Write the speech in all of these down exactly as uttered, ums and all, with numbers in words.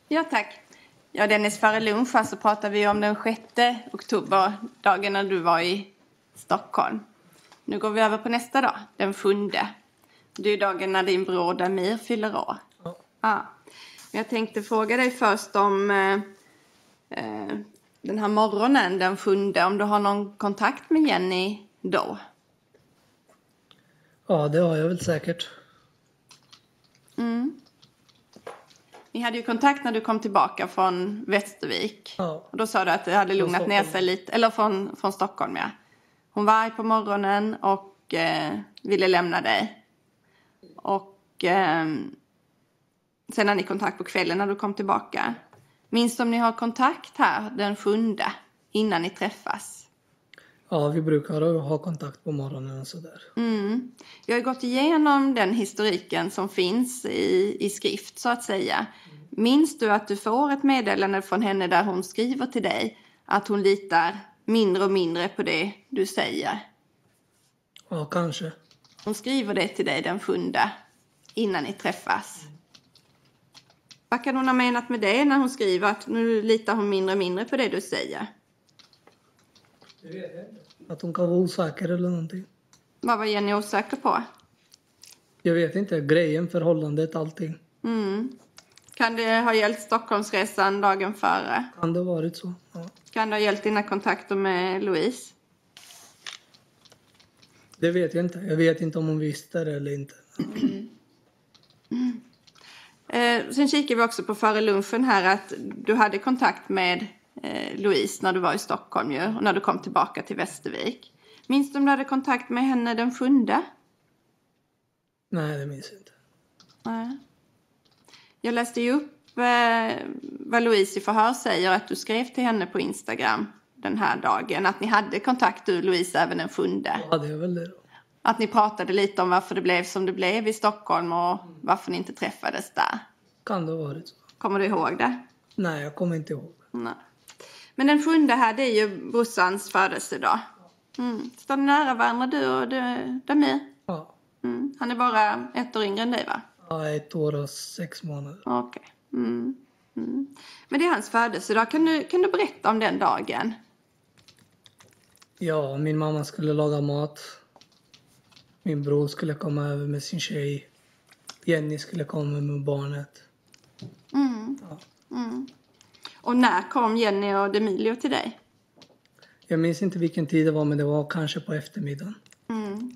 Ja, tack. Ja, Dennis, före lunch så pratade vi om den sjätte oktober, dagen när du var i Stockholm. Nu går vi över på nästa dag, den sjunde. Det är dagen när din bror Damir fyller år. Ja. Ja. Men jag tänkte fråga dig först om eh, eh, den här morgonen, den sjunde, om du har någon kontakt med Jenny då? Ja, det har jag väl säkert. Mm. Ni hade ju kontakt när du kom tillbaka från Västervik. Ja. Och då sa du att det hade lugnat ner sig lite. Eller från, från Stockholm, ja. Hon var arg på morgonen och eh, ville lämna dig. Och eh, sen har ni kontakt på kvällen när du kom tillbaka. Minns du om ni har kontakt här den sjunde innan ni träffas? Ja, vi brukar ha kontakt på morgonen och sådär. Mm. Jag har gått igenom den historiken som finns i, i skrift så att säga. Minns du att du får ett meddelande från henne där hon skriver till dig att hon litar mindre och mindre på det du säger? Ja, kanske. Hon skriver det till dig den sjunde innan ni träffas. Vad kan hon ha menat med det när hon skriver att nu litar hon mindre och mindre på det du säger? Det vet jag inte. Att hon kan vara osäker eller någonting. Vad var Jenny osäker på? Jag vet inte. Grejen, förhållandet, allting. Mm. Kan det ha gällt Stockholmsresan dagen före? Kan det ha varit så? Ja. Kan det ha gällt dina kontakter med Louise? Det vet jag inte. Jag vet inte om hon visste det eller inte. Mm. Mm. Eh, sen kikar vi också på före lunchen här att du hade kontakt med eh, Louise när du var i Stockholm ju, och när du kom tillbaka till Västervik. Minns du om du hade kontakt med henne den sjunde? Nej, det minns jag inte. Nej. Jag läste ju upp eh, vad Louise i förhör säger att du skrev till henne på Instagram den här dagen. Att ni hade kontakt du Louise även den sjunde. Ja, det är väl det då. Att ni pratade lite om varför det blev som det blev i Stockholm och varför ni inte träffades där. Kan det ha varit så? Kommer du ihåg det? Nej, jag kommer inte ihåg. Nej. Men den sjunde här, det är ju brorsans födelsedag. Mm. Står ni nära varandra du och Damir? Ja. Mm. Han är bara ett år yngre än dig va? Ja, ett år och sex månader. Okej. Okay. Mm. Mm. Men det är hans födelsedag. Kan du, kan du berätta om den dagen? Ja, min mamma skulle laga mat. Min bror skulle komma över med sin tjej. Jenny skulle komma med barnet. Mm. Ja. Mm. Och när kom Jenny och Demilio till dig? Jag minns inte vilken tid det var, men det var kanske på eftermiddagen. Mm.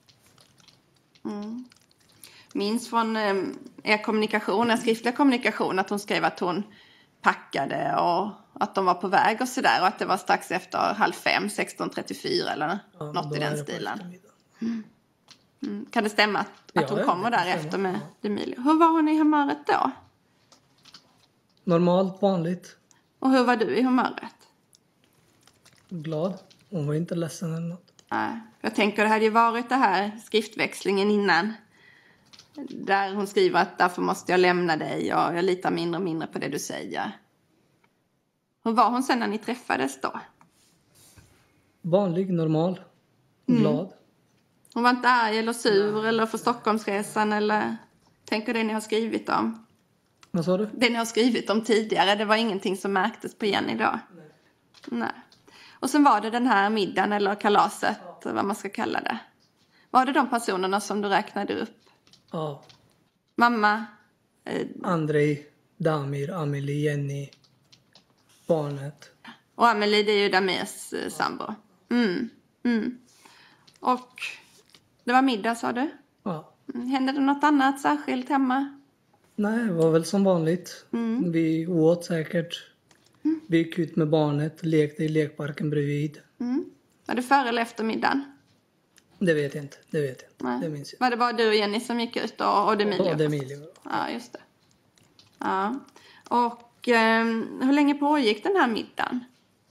Mm. Minns från eh, er kommunikation, er skriftliga kommunikation, att hon skrev att hon packade och att de var på väg och sådär. Och att det var strax efter halv fem, sexton trettiofyra eller Ja, något i den stilen. Mm. Mm. Kan det stämma att, Ja, att hon det kommer kan därefter stämma. med Demilio? Hur var hon i humöret då? Normalt, vanligt. Och hur var du i humöret? Glad. Hon var inte ledsen eller något. Nej, jag tänker det hade ju varit det här skriftväxlingen innan. Där hon skriver att därför måste jag lämna dig och jag litar mindre och mindre på det du säger. Hur var hon sen när ni träffades då? Vanlig, normal. Glad. Mm. Hon var inte arg eller sur eller för Stockholmsresan eller... Tänker det ni har skrivit om. Vad sa du? Det ni har skrivit om tidigare, det var ingenting som märktes på Jenny då? Nej. Nej. Och sen var det den här middagen eller kalaset, ja. Vad man ska kalla det. Var det de personerna som du räknade upp? Ja. Mamma? Eh, Andrei, Damir, Amelie, Jenny, barnet. och Amelie, det är ju Damirs eh, sambo. Mm. Mm. Och det var middag, sa du? Ja. Mm. Hände det något annat särskilt hemma? Nej, det var väl som vanligt. Mm. Vi åt säkert. Mm. Vi gick ut med barnet, lekte i lekparken bredvid. Mm. Var det före eller efter middagen? Det vet jag inte, det vet jag inte. Nej. Det minns jag. Var det bara du och Jenny som gick ut och, och Demilio? Ja, Demilio. Ja, just det. Ja. Och eh, hur länge pågick den här middagen?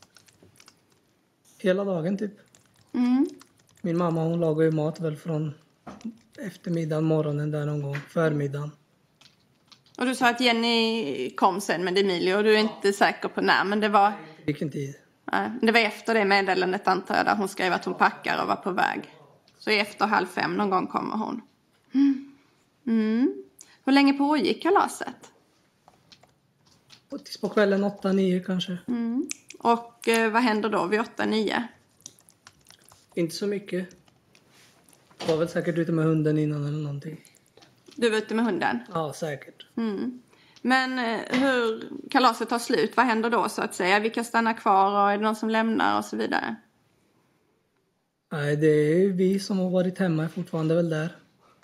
Hela dagen typ. Mm. Min mamma hon lagade ju mat väl från eftermiddagen, morgonen där någon gång, förmiddagen. Och du sa att Jenny kom sen med Demilio och du är inte säker på när, men det var... Vilken tid? Ja, det var efter det meddelandet antar jag, där hon skrev att hon packar och var på väg. Så efter halv fem någon gång kommer hon. Mm. Mm. Hur länge pågick kalaset? Och tills på kvällen åtta, nio kanske. Mm. Och eh, vad händer då vid åtta, nio? Inte så mycket. Jag var väl säkert ute med hunden innan eller någonting. Du var ute med hunden? Ja, säkert. Mm. Men eh, hur kalaset tar slut, vad händer då så att säga? Vilka stannar kvar och är det någon som lämnar och så vidare? Nej, det är vi som har varit hemma är fortfarande väl där.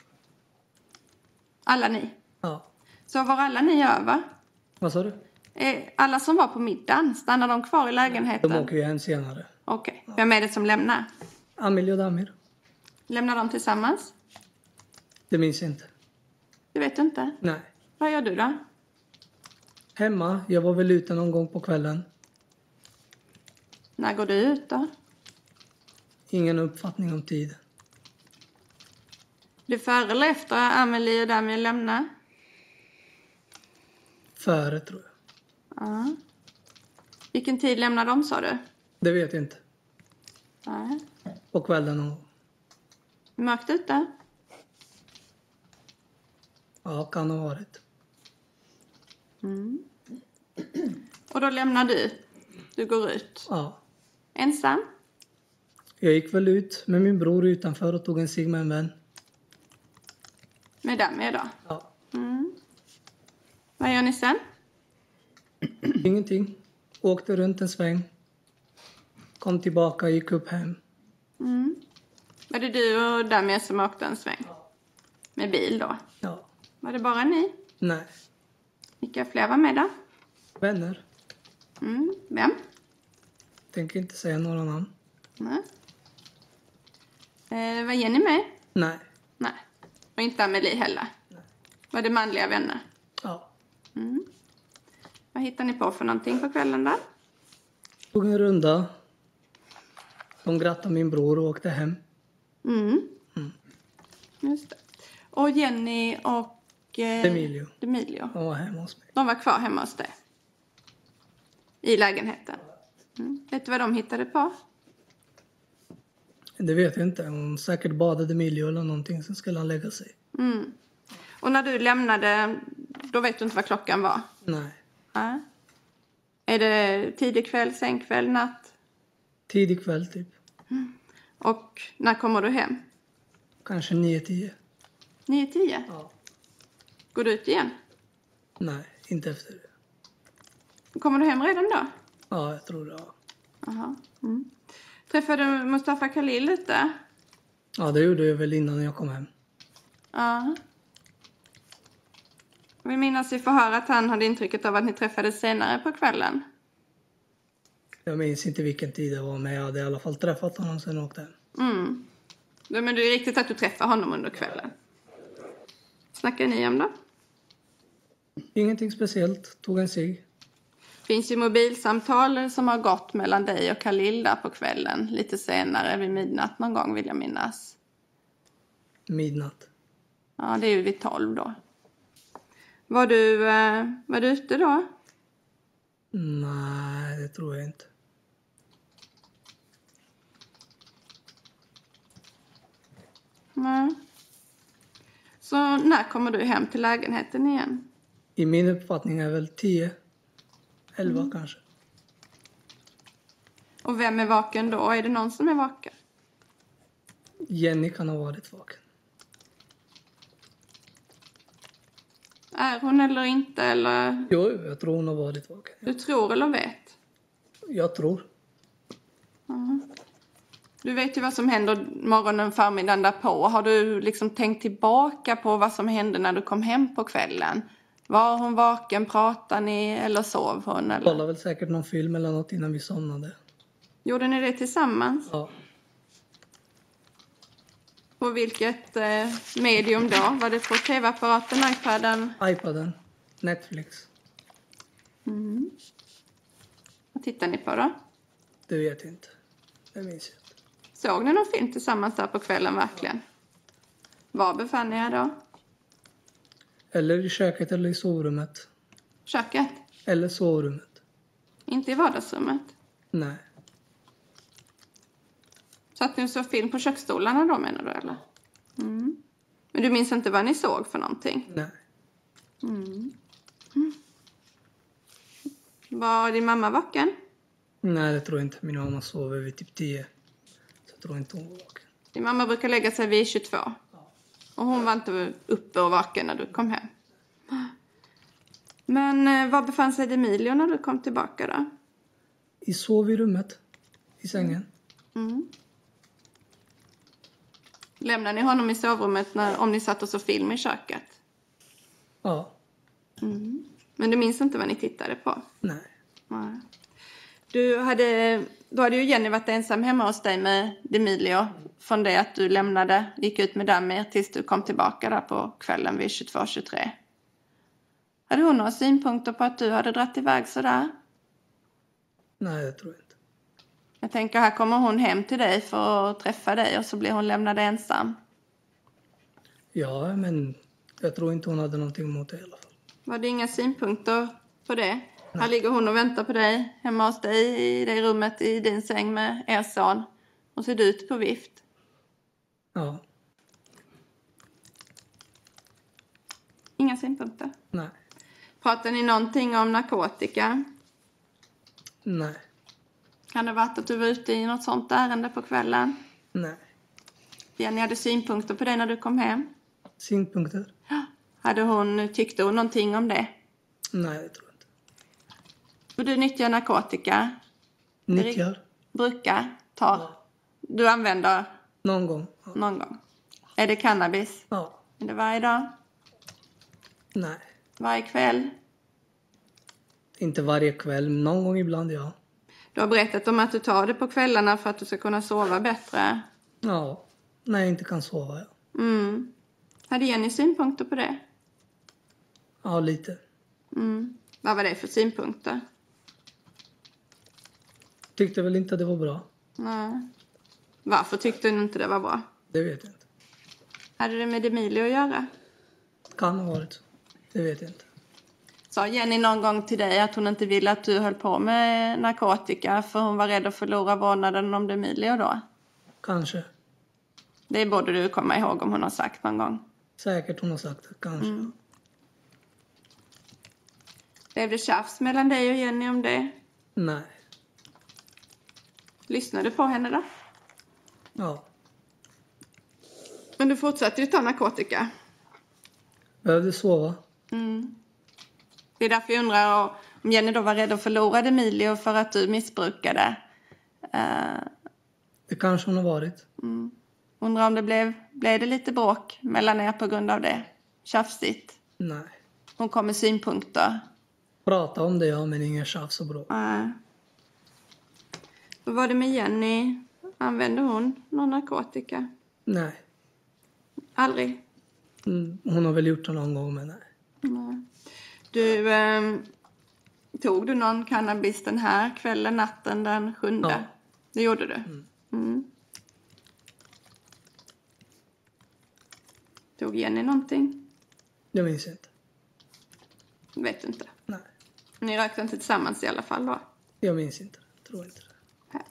Alla ni? Ja. Så var alla ni över? Vad sa du? Eh, Alla som var på middagen, stannar de kvar i lägenheten? De åker ju hem senare. Okej, okay. Vem är det som lämnar? Amelie och Damir. Lämnar de tillsammans? Det minns jag inte. Det vet du inte? Nej. Vad gör du då? Hemma. Jag var väl ute någon gång på kvällen. När går du ut då? Ingen uppfattning om tid. Du före eller efter Amelie och Damir lämnar? Före tror jag. Ja. Vilken tid lämnar de sa du? Det vet jag inte. Nej. På kvällen någon gång. Mörkt ute? Ja, kan ha varit. Mm. Och då lämnar du? Du går ut? Ja. Ensam? Jag gick väl ut med min bror utanför och tog en cigg med en vän. Med Damir då? Ja. Mm. Vad gör ni sen? Ingenting. Åkte runt en sväng. Kom tillbaka, gick upp hem. Mm. Var det du och Damir som åkte en sväng? Med bil då? Ja. Var det bara ni? Nej. Vilka fler var med då? Vänner. Mm. Vem? Tänker inte säga några namn. Nej. Eh, var Jenny med? Nej. Nej. Och inte Amelie heller? Nej. Var det manliga vänner? Ja. Mm. Vad hittar ni på för någonting på kvällen då? Tog en runda. De grattade min bror och åkte hem. Mm. Mm. Just det. Och Jenny och... Eh, Emilio. Emilio. De var hemma hos mig. De var kvar hemma hos dig? I lägenheten? Mm. Vet du vad de hittade på? Det vet jag inte. Hon säkert badade Emilio eller någonting. Sen skulle han lägga sig. Mm. Och när du lämnade, då vet du inte vad klockan var? Nej. Ja. Är det tidig kväll, sen kväll, natt? Tidig kväll typ. Mm. Och när kommer du hem? Kanske nio, tio. nio tio? Ja. Går du ut igen? Nej, inte efter det. Kommer du hem redan då? Ja, jag tror det. Ja, Aha. Mm. Träffade du Mustafa Khalil lite? ja det gjorde jag väl innan jag kom hem. Ja. Vi minns i förhör att han hade intrycket av att ni träffades senare på kvällen. Jag minns inte vilken tid det var, men jag hade i alla fall träffat honom sen och åkte hem. Mm. Ja, men det är riktigt att du träffade honom under kvällen. Snackar ni om då? Ingenting speciellt. Tog en cigg. Finns ju mobilsamtal som har gått mellan dig och Khalil där på kvällen. Lite senare vid midnatt någon gång vill jag minnas. Midnatt. Ja, det är ju vid tolv då. Var du, eh, var du ute då? Nej, det tror jag inte. Nej. Så när kommer du hem till lägenheten igen? I min uppfattning är väl tio. elva Mm. kanske. Och vem är vaken då? Är det någon som är vaken? Jenny kan ha varit vaken. Är hon eller inte? Eller Jo, jag tror hon har varit vaken. du tror eller vet? Jag tror. Mm. Du vet ju vad som händer morgonen, förmiddagen därpå. Har du liksom tänkt tillbaka på vad som hände när du kom hem på kvällen? Var hon vaken? Pratade ni? Eller sov hon? Eller? Kollade väl säkert någon film eller något innan vi somnade. Gjorde ni det tillsammans? Ja. På vilket eh, medium då? Var det på tv-apparaten, iPaden? iPaden. Netflix. Mm. Vad tittar ni på då? Det vet jag inte. Det minns jag inte. Såg ni någon film tillsammans där på kvällen verkligen? Var befann ni er då? Eller i köket eller i sovrummet. Köket? Eller sovrummet. Inte i vardagsrummet? Nej. Satt ni och såg film på köksstolarna då menar du eller? Mm. Men du minns inte vad ni såg för någonting? Nej. Mm. Mm. Var din mamma vaken? Nej, det tror jag inte. Min mamma sover vid typ tio. Så jag tror inte hon var vaken. Din mamma brukar lägga sig vid tjugotvå. Ja. Och hon var inte uppe och vaken när du kom hem. Men eh, var befann sig Emilio när du kom tillbaka då? I sovrummet. I sängen. Mm. Lämnade ni honom i sovrummet när, om ni satt och så film i köket? Ja. Mm. Men du minns inte vad ni tittade på? Nej. Nej. Du hade, då hade ju Jenny varit ensam hemma hos dig med Emilio. Från det att du lämnade, gick ut med Damir tills du kom tillbaka där på kvällen vid tjugotvå tjugotre. Hade hon några synpunkter på att du hade dratt iväg sådär? Nej, det tror jag inte. Jag tänker, här kommer hon hem till dig för att träffa dig och så blir hon lämnad ensam. Ja, men jag tror inte hon hade någonting emot det i alla fall. Var det inga synpunkter på det? Nej. Här ligger hon och väntar på dig hemma hos dig i det rummet i din säng med er son. Och ser ut på vift. Ja. Inga synpunkter? Nej. Pratar ni någonting om narkotika? Nej. Kan det varit att du var ute i något sånt ärende på kvällen? Nej. Jenny hade synpunkter på det när du kom hem? Synpunkter? Ja. Hade hon, tyckte hon någonting om det? Nej, det tror jag inte. Och du nyttjar narkotika? Nyttjar? Brukar? Tar? Ja. Du använder? Någon gång. Ja. Någon gång. Är det cannabis? Ja. Är det varje dag? Nej. Varje kväll? Inte varje kväll, men någon gång ibland, ja. Du har berättat om att du tar det på kvällarna för att du ska kunna sova bättre. Ja. När jag inte kan sova, ja. Mm. Hade Jenny synpunkter på det? Ja, lite. Mm. Vad var det för synpunkter? Tyckte väl inte att det var bra. Nej. Varför tyckte du inte det var bra? Det vet jag inte. Hade det med Emilio att göra? Kan ha varit så. Det vet jag inte. Sa Jenny någon gång till dig att hon inte ville att du höll på med narkotika för hon var rädd att förlora vårdnaden om Emilio då? Kanske. Det borde du komma ihåg om hon har sagt någon gång. Säkert hon har sagt det, kanske. Mm. Blev det tjafs mellan dig och Jenny om det? Nej. Lyssnade du på henne då? Ja. Men du fortsatte ju ta narkotika. Behövde sova. Mm. Det är därför jag undrar om Jenny då var rädd att förlora Emilio för att du missbrukade. Uh, Det kanske hon har varit. mm. Undrar om det blev, blev det lite bråk mellan er på grund av det. Tjafsigt. Nej. Hon kom med synpunkter. Prata om det, ja, men ingen tjafs och bråk. Uh. Vad var det med Jenny? Använde hon någon narkotika? Nej. Aldrig? Mm, hon har väl gjort det någon gång, men nej. Nej. Du, eh, tog du någon cannabis den här kvällen, natten den sjunde? Ja. Det gjorde du? Mm. Mm. Tog Jenny någonting? Jag minns inte. Vet du inte. Nej. Ni rökte inte tillsammans i alla fall då? Jag minns inte. Tror inte det.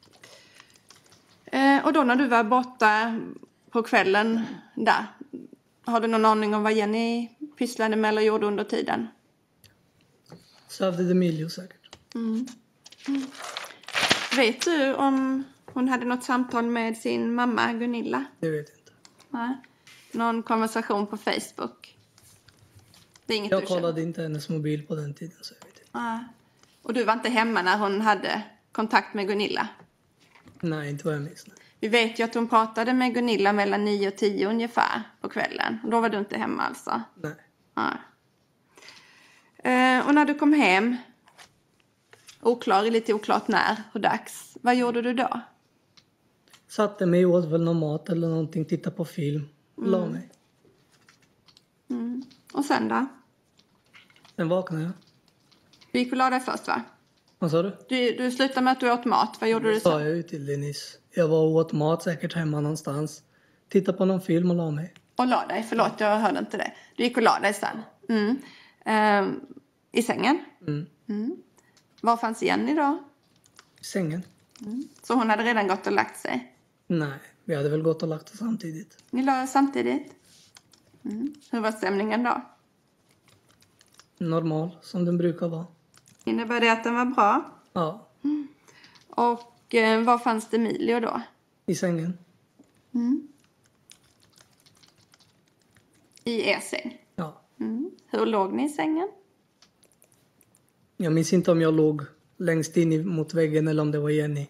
Eh, och då när du var borta på kvällen där, har du någon aning om vad Jenny pysslade med eller gjorde under tiden? Sövde Emilio säkert. Mm. Mm. Vet du om hon hade något samtal med sin mamma Gunilla? Det vet jag inte. Nej. Någon konversation på Facebook? Det är inget Jag du känner? kollade inte hennes mobil på den tiden, så jag vet inte. Nej. Och du var inte hemma när hon hade kontakt med Gunilla? Nej, inte vad jag minns. Nej. Vi vet ju att hon pratade med Gunilla mellan nio och tio ungefär på kvällen. Och då var du inte hemma alltså? Nej. Nej. Eh, och när du kom hem, oklar, lite oklart när och dags, vad gjorde du då? Satte mig och åt väl någon mat eller någonting, tittade på film. Mm. La mig. Mm. Och sen då? Sen vaknade jag. Du gick och la dig först va? Vad sa du? Du, du slutade med att du åt mat. Vad gjorde Det du sa sen? jag ju till dig nyss. Jag var och åt mat säkert hemma någonstans. Tittade på någon film och la mig. Och la dig, förlåt jag hörde inte det. Du gick och la dig sen. Mm. Ehm, I sängen? Mm. Mm. Var fanns Jenny då? I sängen? Mm. Så hon hade redan gått och lagt sig? Nej, vi hade väl gått och lagt oss samtidigt. Ni la er samtidigt? Mm. Hur var stämningen då? Normal, som den brukar vara. Innebär det att den var bra? Ja. Mm. Och eh, var fanns det Emilio då? I sängen. Mm. I er säng? Ja. Mm. Hur låg ni i sängen? Jag minns inte om jag låg längst in mot väggen eller om det var Jenny.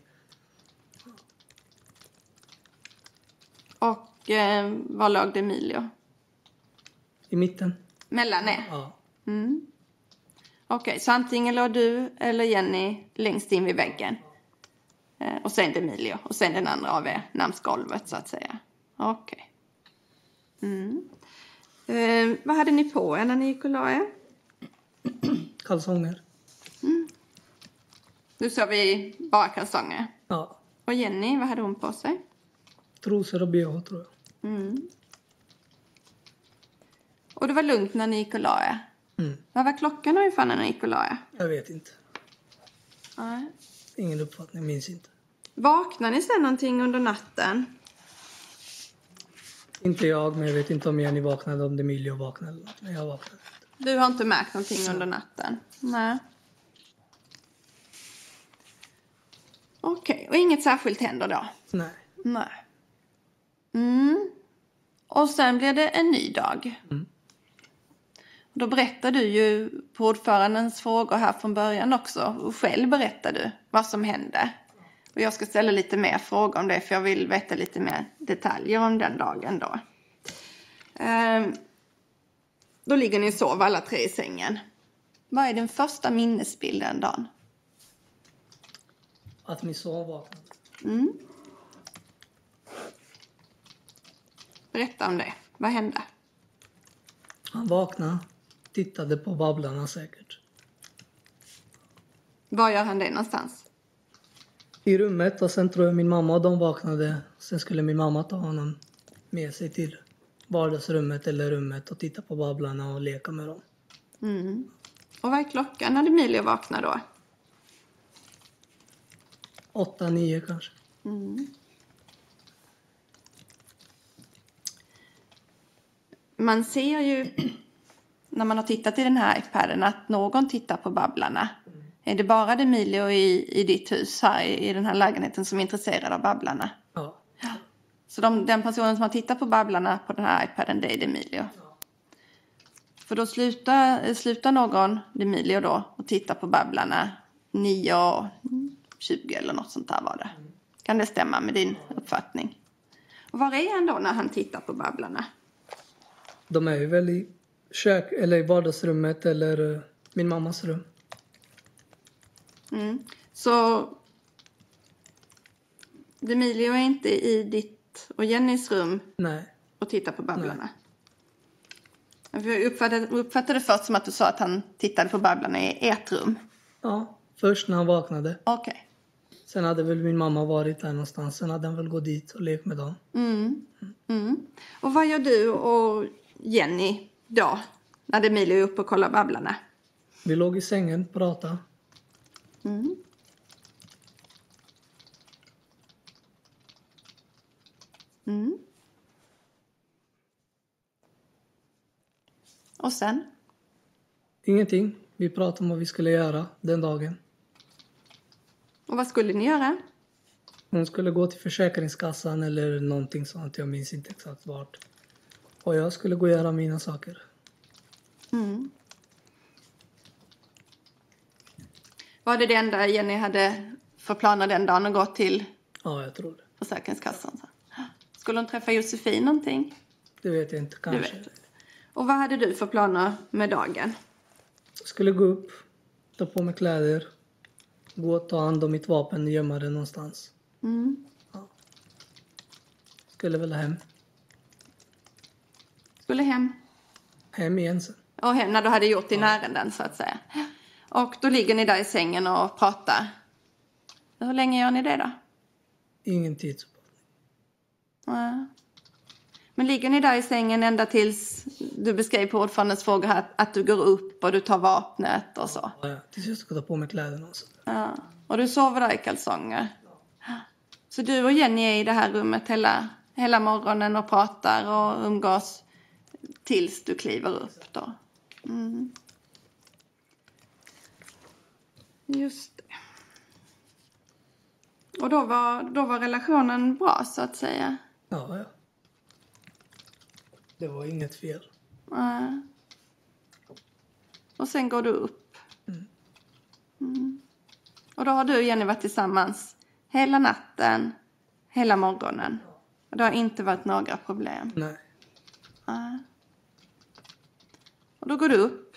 Och eh, var låg det Emilio? I mitten. Mellan er? Ja. Mm. Okej, okay, så antingen låg du eller Jenny längst in vid väggen. Eh, och sen Emilio. Och sen den andra av er närmst golvet så att säga. Okej. Okay. Mm. Eh, vad hade ni på er när ni gick och la er? Kalsonger. Mm. Nu sa vi bara kalsonger. Ja. Och Jenny, vad hade hon på sig? Trosor och B H tror jag. Mm. Och det var lugnt när ni gick och la er? Mm. Vad var klockan ungefär när ni gick och la er? Jag vet inte. Nej. Ingen uppfattning, minns inte. Vaknade ni sen någonting under natten? Inte jag, men jag vet inte om Jenny vaknade, om Emilio vaknade eller något. Men jag vaknade. Du har inte märkt någonting under natten? Nej. Okej, okay. Och inget särskilt händer då? Nej. Nej. Mm. Och sen blir det en ny dag. Mm. Då berättar du ju på ordförandens frågor här från början också. Och själv berättar du vad som hände. Och jag ska ställa lite mer frågor om det. För jag vill veta lite mer detaljer om den dagen då. Ehm, då ligger ni och sover alla tre i sängen. Vad är din första minnesbild den dagen? Att min son vaknade. Mm. Berätta om det. Vad hände? Han vaknade. Tittade på Babblarna säkert. Var gör han det någonstans? I rummet, och sen tror jag min mamma och de vaknade. Sen skulle min mamma ta honom med sig till vardagsrummet eller rummet och titta på Babblarna och leka med dem. Mm. Och vad är klockan när Emilio vaknar då? Åtta, nio kanske. Mm. Man ser ju när man har tittat i den här iPaden att någon tittar på Babblarna. Mm. Är det bara Emilio i, i ditt hus här i, i den här lägenheten som är intresserad av Babblarna? Ja. Ja. Så de, den personen som har tittat på Babblarna på den här iPaden, det är Emilio. Ja. För då slutar, slutar någon, Emilio då, och titta på Babblarna nio tjugo eller något sånt där var det. Mm. Kan det stämma med din uppfattning? Och var är han då när han tittar på Babblarna? De är ju väl i kök eller i vardagsrummet eller uh, min mammas rum. Mm. Så Emilio är inte i ditt och Jennys rum? Nej. Och tittar på Babblarna? Nej. Jag uppfattade, uppfattade det först som att du sa att han tittade på Babblarna i ert rum. Ja, först när han vaknade. Okej. Okay. Sen hade väl min mamma varit där någonstans. Sen hade han väl gått dit och lekt med dem. Mm. Mm. Och vad gör du och Jenny då? När Emilio är uppe och kollar Babblarna? Vi låg i sängen och pratade. Mm. Mm. Och sen? Ingenting. Vi pratade om vad vi skulle göra den dagen. Och vad skulle ni göra? Hon skulle gå till Försäkringskassan eller någonting sånt. Jag minns inte exakt vart. Och jag skulle gå och göra mina saker. Mm. Var det det enda Jenny hade för planer den dagen att gå till? Ja, jag tror det. Försäkringskassan. Skulle hon träffa Josefin någonting? Det vet jag inte, kanske. Vet. Och vad hade du för planer med dagen? Jag skulle gå upp, ta på mig kläder, gå och ta hand om mitt vapen och gömma det någonstans. Mm. Ja. Skulle väl hem. Skulle hem? Hem igen sen. Och hem när du hade gjort dina ja. ärenden så att säga. Och då ligger ni där i sängen och pratar. Hur länge gör ni det då? Ingen tidsuppfattning. Ja. Men ligger ni där i sängen ända tills du beskrev på ordförandens fråga här att du går upp och du tar vapnet och så? Ja, tills jag ska ta på mig kläderna och så. Ja. Och du sover där i kalsonger? Ja. Så du och Jenny är i det här rummet hela, hela morgonen och pratar och umgås tills du kliver upp då? Mm. Just det. Och då var, då var relationen bra så att säga? Ja, ja. Det var inget fel. Uh. Och sen går du upp. Mm. Mm. Och då har du och Jenny varit tillsammans hela natten, hela morgonen. Och det har inte varit några problem. Nej. Uh. Och då går du upp.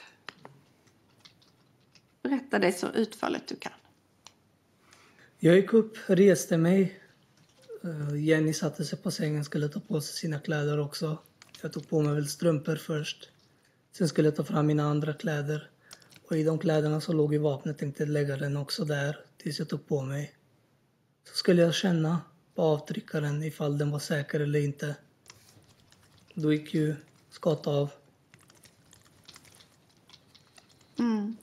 Berätta det så utförligt du kan. Jag gick upp, reste mig. Jenny satte sig på sängen, skulle ta på sig sina kläder också. Jag tog på mig väl strumpor först. Sen skulle jag ta fram mina andra kläder. Och i de kläderna så låg ju vapnet, tänkte lägga den också där tills jag tog på mig. Så skulle jag känna på avtryckaren ifall den var säker eller inte. Då gick ju skott av. Mm.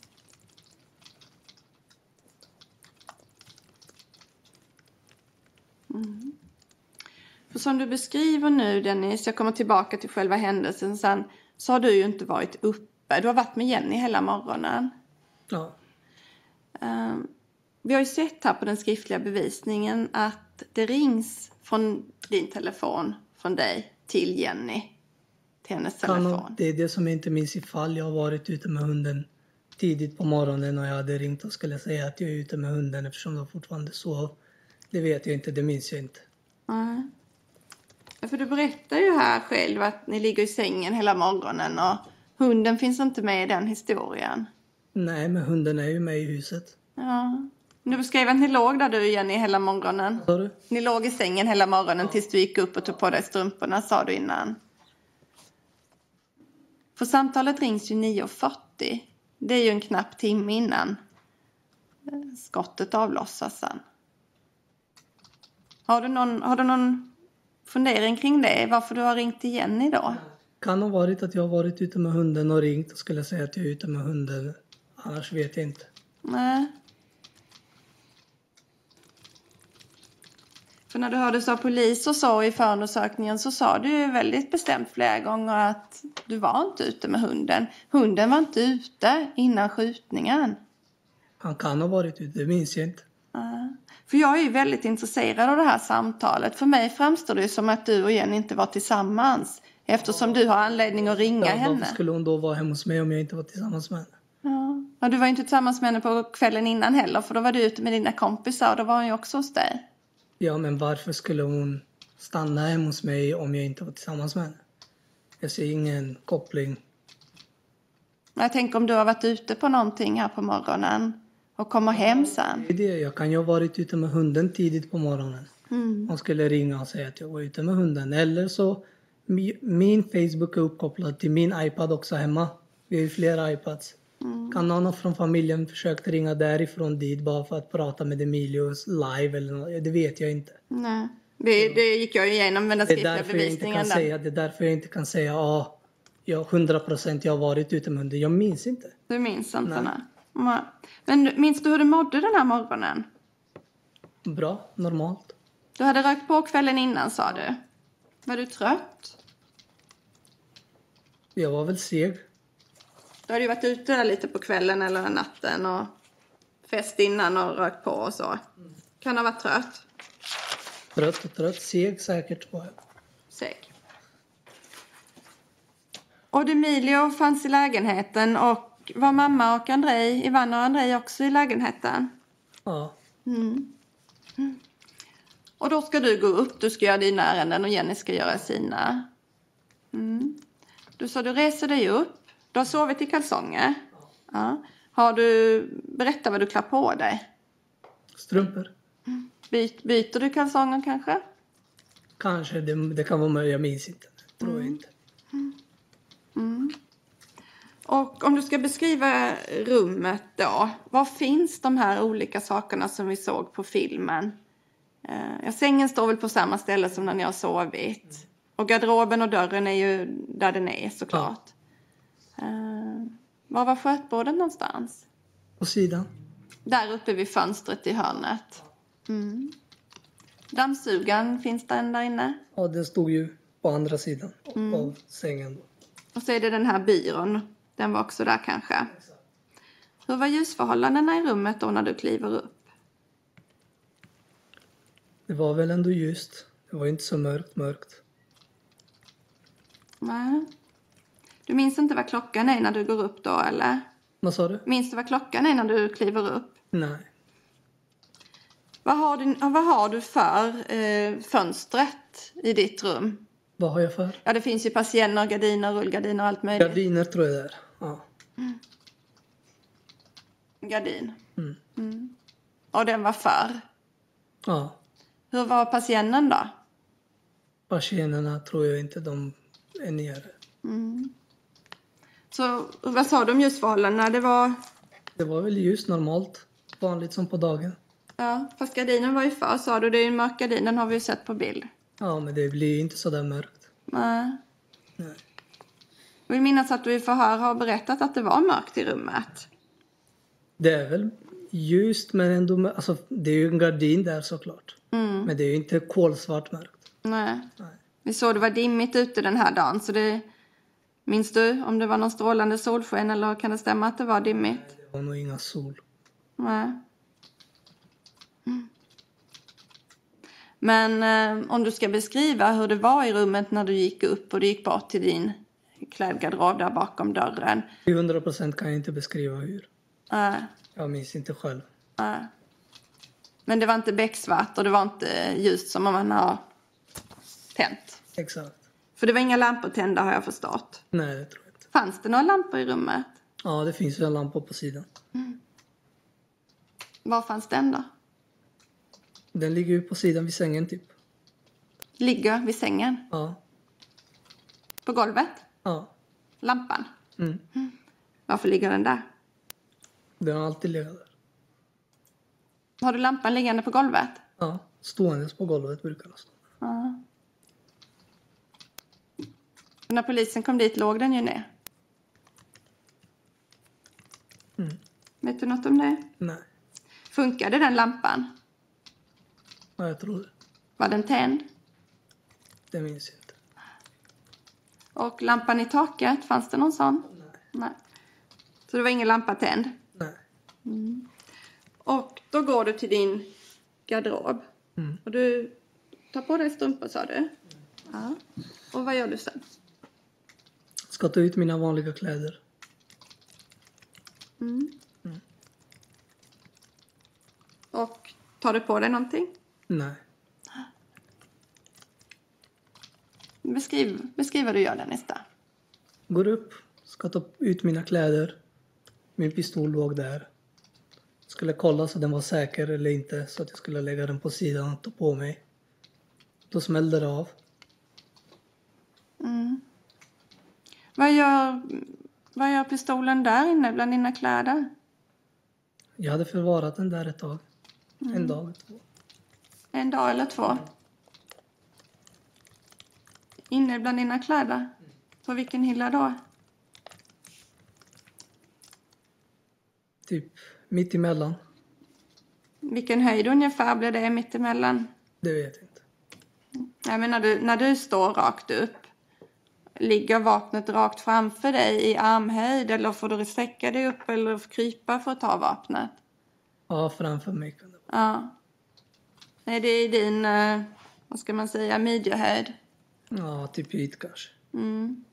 Mm. För som du beskriver nu, Dennis, jag kommer tillbaka till själva händelsen sen, så har du ju inte varit uppe. Du har varit med Jenny hela morgonen. Ja. Um, vi har ju sett här på den skriftliga bevisningen att det rings från din telefon, från dig, till Jenny. Till hennes telefon. Kan, det är det som jag inte minns ifall jag har varit ute med hunden tidigt på morgonen och jag hade ringt och skulle säga att jag är ute med hunden eftersom jag fortfarande sov. Det vet jag inte, det minns jag inte. Nej. Ja, för du berättar ju här själv att ni ligger i sängen hela morgonen och hunden finns inte med i den historien. Nej, men hunden är ju med i huset. Ja. Du beskrev att ni låg där du igen i hela morgonen. Sa du? Ni låg i sängen hela morgonen tills du gick upp och tog på dig strumporna, sa du innan. För samtalet rings ju nio fyrtio. Det är ju en knapp timme innan skottet avlossas sen. Har du någon, har du någon fundering kring det? Varför du har ringt igen idag? Kan ha varit att jag har varit ute med hunden och ringt och skulle säga att jag är ute med hunden. Annars vet jag inte. Nej. För när du hördes av polis och så i förundersökningen så sa du ju väldigt bestämt flera gånger att du var inte ute med hunden. Hunden var inte ute innan skjutningen. Han kan ha varit ute, det minns jag inte. Ja. För jag är ju väldigt intresserad av det här samtalet. För mig framstår det som att du och Jenny inte var tillsammans. Eftersom du har anledning att ringa Ja, henne. varför skulle hon då vara hemma hos mig om jag inte var tillsammans med henne? Ja. Ja, du var inte tillsammans med henne på kvällen innan heller. För då var du ute med dina kompisar och då var hon ju också hos dig. Ja, men varför skulle hon stanna hemma hos mig om jag inte var tillsammans med henne? Jag ser ingen koppling. Jag tänker om du har varit ute på någonting här på morgonen och kommer hem sen. Det är det. Jag kan ju ha varit ute med hunden tidigt på morgonen. Mm. Hon skulle ringa och säga att jag var ute med hunden. Eller så, min Facebook är uppkopplad till min iPad också hemma. Vi har ju flera iPads. Mm. Kan någon från familjen försökt ringa därifrån dit bara för att prata med Emilius live eller något? Det vet jag inte. Nej, det, det gick jag igenom med den skriftliga bevisningen. Det är därför jag inte kan säga ja, jag hundra procent jag har varit ute med hunden. Jag minns inte. Du minns inte, nej. nej. Men minns du hur du mådde den här morgonen? Bra, normalt. Du hade rökt på kvällen innan, sa du. Var du trött? Jag var väl seg. Du hade ju varit ute där lite på kvällen eller natten och fest innan och rökt på och så. Kan ha varit trött. Trött och trött, seg säkert var jag. Seg. Och Emilio fanns i lägenheten och var mamma och Andrei, Ivan och Andrei också i lägenheten? Ja. Mm. Mm. Och då ska du gå upp, du ska göra dina ärenden och Jenny ska göra sina. Mm. Du sa du reser dig upp. Du har sovit i kalsonger. Ja. Har du, berätta vad du klär på dig. Strumpor. Mm. Byt, byter du kalsonger kanske? Kanske, det, det kan vara möjligt, jag minns inte. Tror jag mm. inte. Mm. Mm. Och om du ska beskriva rummet då. Var finns de här olika sakerna som vi såg på filmen? Ja, sängen står väl på samma ställe som när ni har sovit. Mm. Och garderoben och dörren är ju där den är såklart. Ja. Uh, var var skötbordet någonstans? På sidan. Där uppe vid fönstret i hörnet. Mm. Dammsugaren, finns den där inne? Ja, den stod ju på andra sidan mm. av sängen. Och så är det den här byrån. Den var också där kanske. Hur var ljusförhållandena i rummet då när du kliver upp? Det var väl ändå ljust. Det var inte så mörkt, mörkt. Nej. Du minns inte vad klockan är när du går upp då, eller? Vad sa du? Minns du vad klockan är när du kliver upp? Nej. Vad har du, vad har du för eh, fönstret i ditt rum? Vad har jag för? Ja, det finns ju persienner, gardiner, rullgardiner och allt möjligt. Gardiner tror jag det är. Ja. Mm. Gardin. Mm. Mm. Och den var för? Ja. Hur var persiennen då? Persienerna tror jag inte de är nere. Mm. Så vad sa du om ljusförhållandena? Det var... Det var väl ljus normalt. Vanligt som på dagen. Ja, fast gardinen var ju för, sa du. Det är ju en mörk gardin, den har vi ju sett på bild. Ja, men det blir inte så där mörkt. Nej. Nej. Jag vill minnas att du i förhör har berättat att det var mörkt i rummet. Det är väl ljust, men ändå... Alltså, det är ju en gardin där såklart. Mm. Men det är ju inte kolsvart mörkt. Nej. Nej. Vi såg det var dimmigt ute den här dagen, så det... Minns du om det var någon strålande solsken eller kan det stämma att det var dimmigt? Det var nog inga sol. Nej. Mm. Men eh, om du ska beskriva hur det var i rummet när du gick upp och du gick bort till din klädgarderob där bakom dörren. hundra procent kan jag inte beskriva hur. Äh, Jag minns inte själv. äh. Men det var inte becksvart och det var inte ljust som om man har tänt. Exakt. För det var inga lampor tända har jag förstått. Nej, det tror jag inte. Fanns det några lampor i rummet? Ja, det finns ju en lampa på sidan. Mm. Var fanns den då? Den ligger ju på sidan vid sängen typ. Ligger vid sängen? Ja. På golvet? Ja. Lampan? Mm. Mm. Varför ligger den där? Den har alltid legat där. Har du lampan liggande på golvet? Ja. Ståendes på golvet brukar den stå. Ja. När polisen kom dit låg den ju ner. Mm. Vet du något om det? Nej. Funkade den lampan? Ja, jag tror det. Var den tänd? Det minns jag inte. Och lampan i taket, fanns det någon sån? Nej. Nej. Så det var ingen lampa tänd? Nej. Mm. Och då går du till din garderob. Mm. Och du tar på dig strumpor, sa du? Mm. Ja. Och vad gör du sen? Ska ta ut mina vanliga kläder. Mm. Mm. Och tar du på dig någonting? Nej. Beskriv, beskriv vad du gör där nästa. Går upp. Ska ta ut mina kläder. Min pistol låg där. Skulle kolla så den var säker eller inte. Så att jag skulle lägga den på sidan och ta på mig. Då smällde det av. Mm. Vad gör, vad gör pistolen där inne bland dina kläder? Jag hade förvarat den där ett tag. Mm. En dag, två. En dag eller två? Inne bland dina kläder? På vilken hylla då? Typ mitt emellan. Vilken höjd ungefär blir det mittemellan? Det vet jag inte. Jag menar, du, när du står rakt upp, ligger vapnet rakt framför dig i armhöjd eller får du sträcka dig upp eller krypa för att ta vapnet? Ja, framför mig kan det vara. Ja. Är det i din, eh, vad ska man säga, midjehöjd? Ja, typ hit kanske. Mm.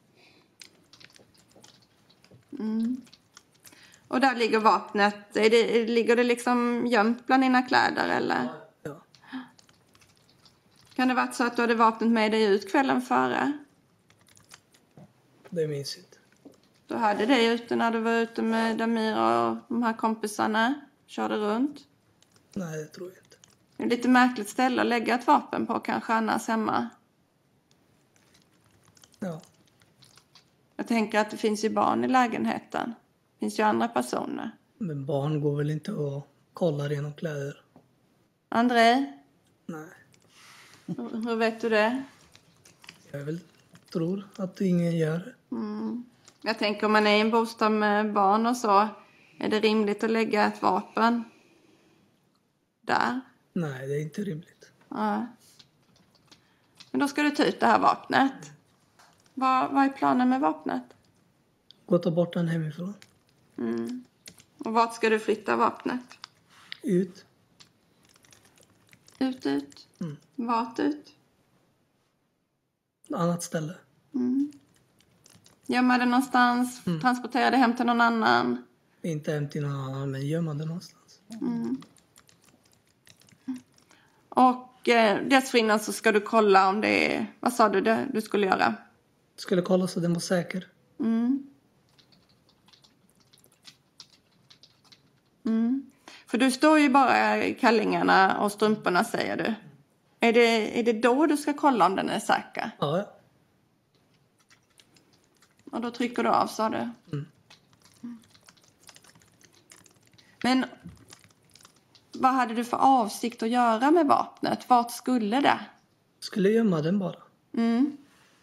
Mm. Och där ligger vapnet. Är det, ligger det liksom gömt bland dina kläder eller? Ja. Kan det vara så att du hade vapnet med dig ut kvällen före? Det minns jag inte. Du hade det ute när du var ute med Damir och de här kompisarna? Körde runt? Nej, det tror jag inte. Det är ett lite märkligt ställe att lägga ett vapen på kanske annars hemma. Ja. Jag tänker att det finns ju barn i lägenheten. Det finns ju andra personer. Men barn går väl inte och kollar genom kläder? André, Nej. hur, hur vet du det? Jag väl tror att ingen gör det. Mm. Jag tänker om man är i en bostad med barn och så. Är det rimligt att lägga ett vapen där? Nej, det är inte rimligt. Ja. Men då ska du ta ut det här vapnet. Vad, vad är planen med vapnet? Gå och ta bort den hemifrån. Mm. Och vart ska du flytta vapnet? Ut. Ut, ut. Mm. Vart ut? Ett annat ställe. Mm. Gömma det någonstans? Mm. Transportera det hem till någon annan? Inte hem till någon annan, men gömma det någonstans. Mm. Och eh, dessförinnan så ska du kolla om det är... Vad sa du det du skulle göra? Jag skulle kolla så den var säker. Mm. Mm. För du står ju bara i kallingarna och strumporna, säger du. Är det, är det då du ska kolla om den är säker? Ja, ja. Och då trycker du av, sa du? Mm. Men vad hade du för avsikt att göra med vapnet? Vart skulle det? Skulle gömma den bara. Mm.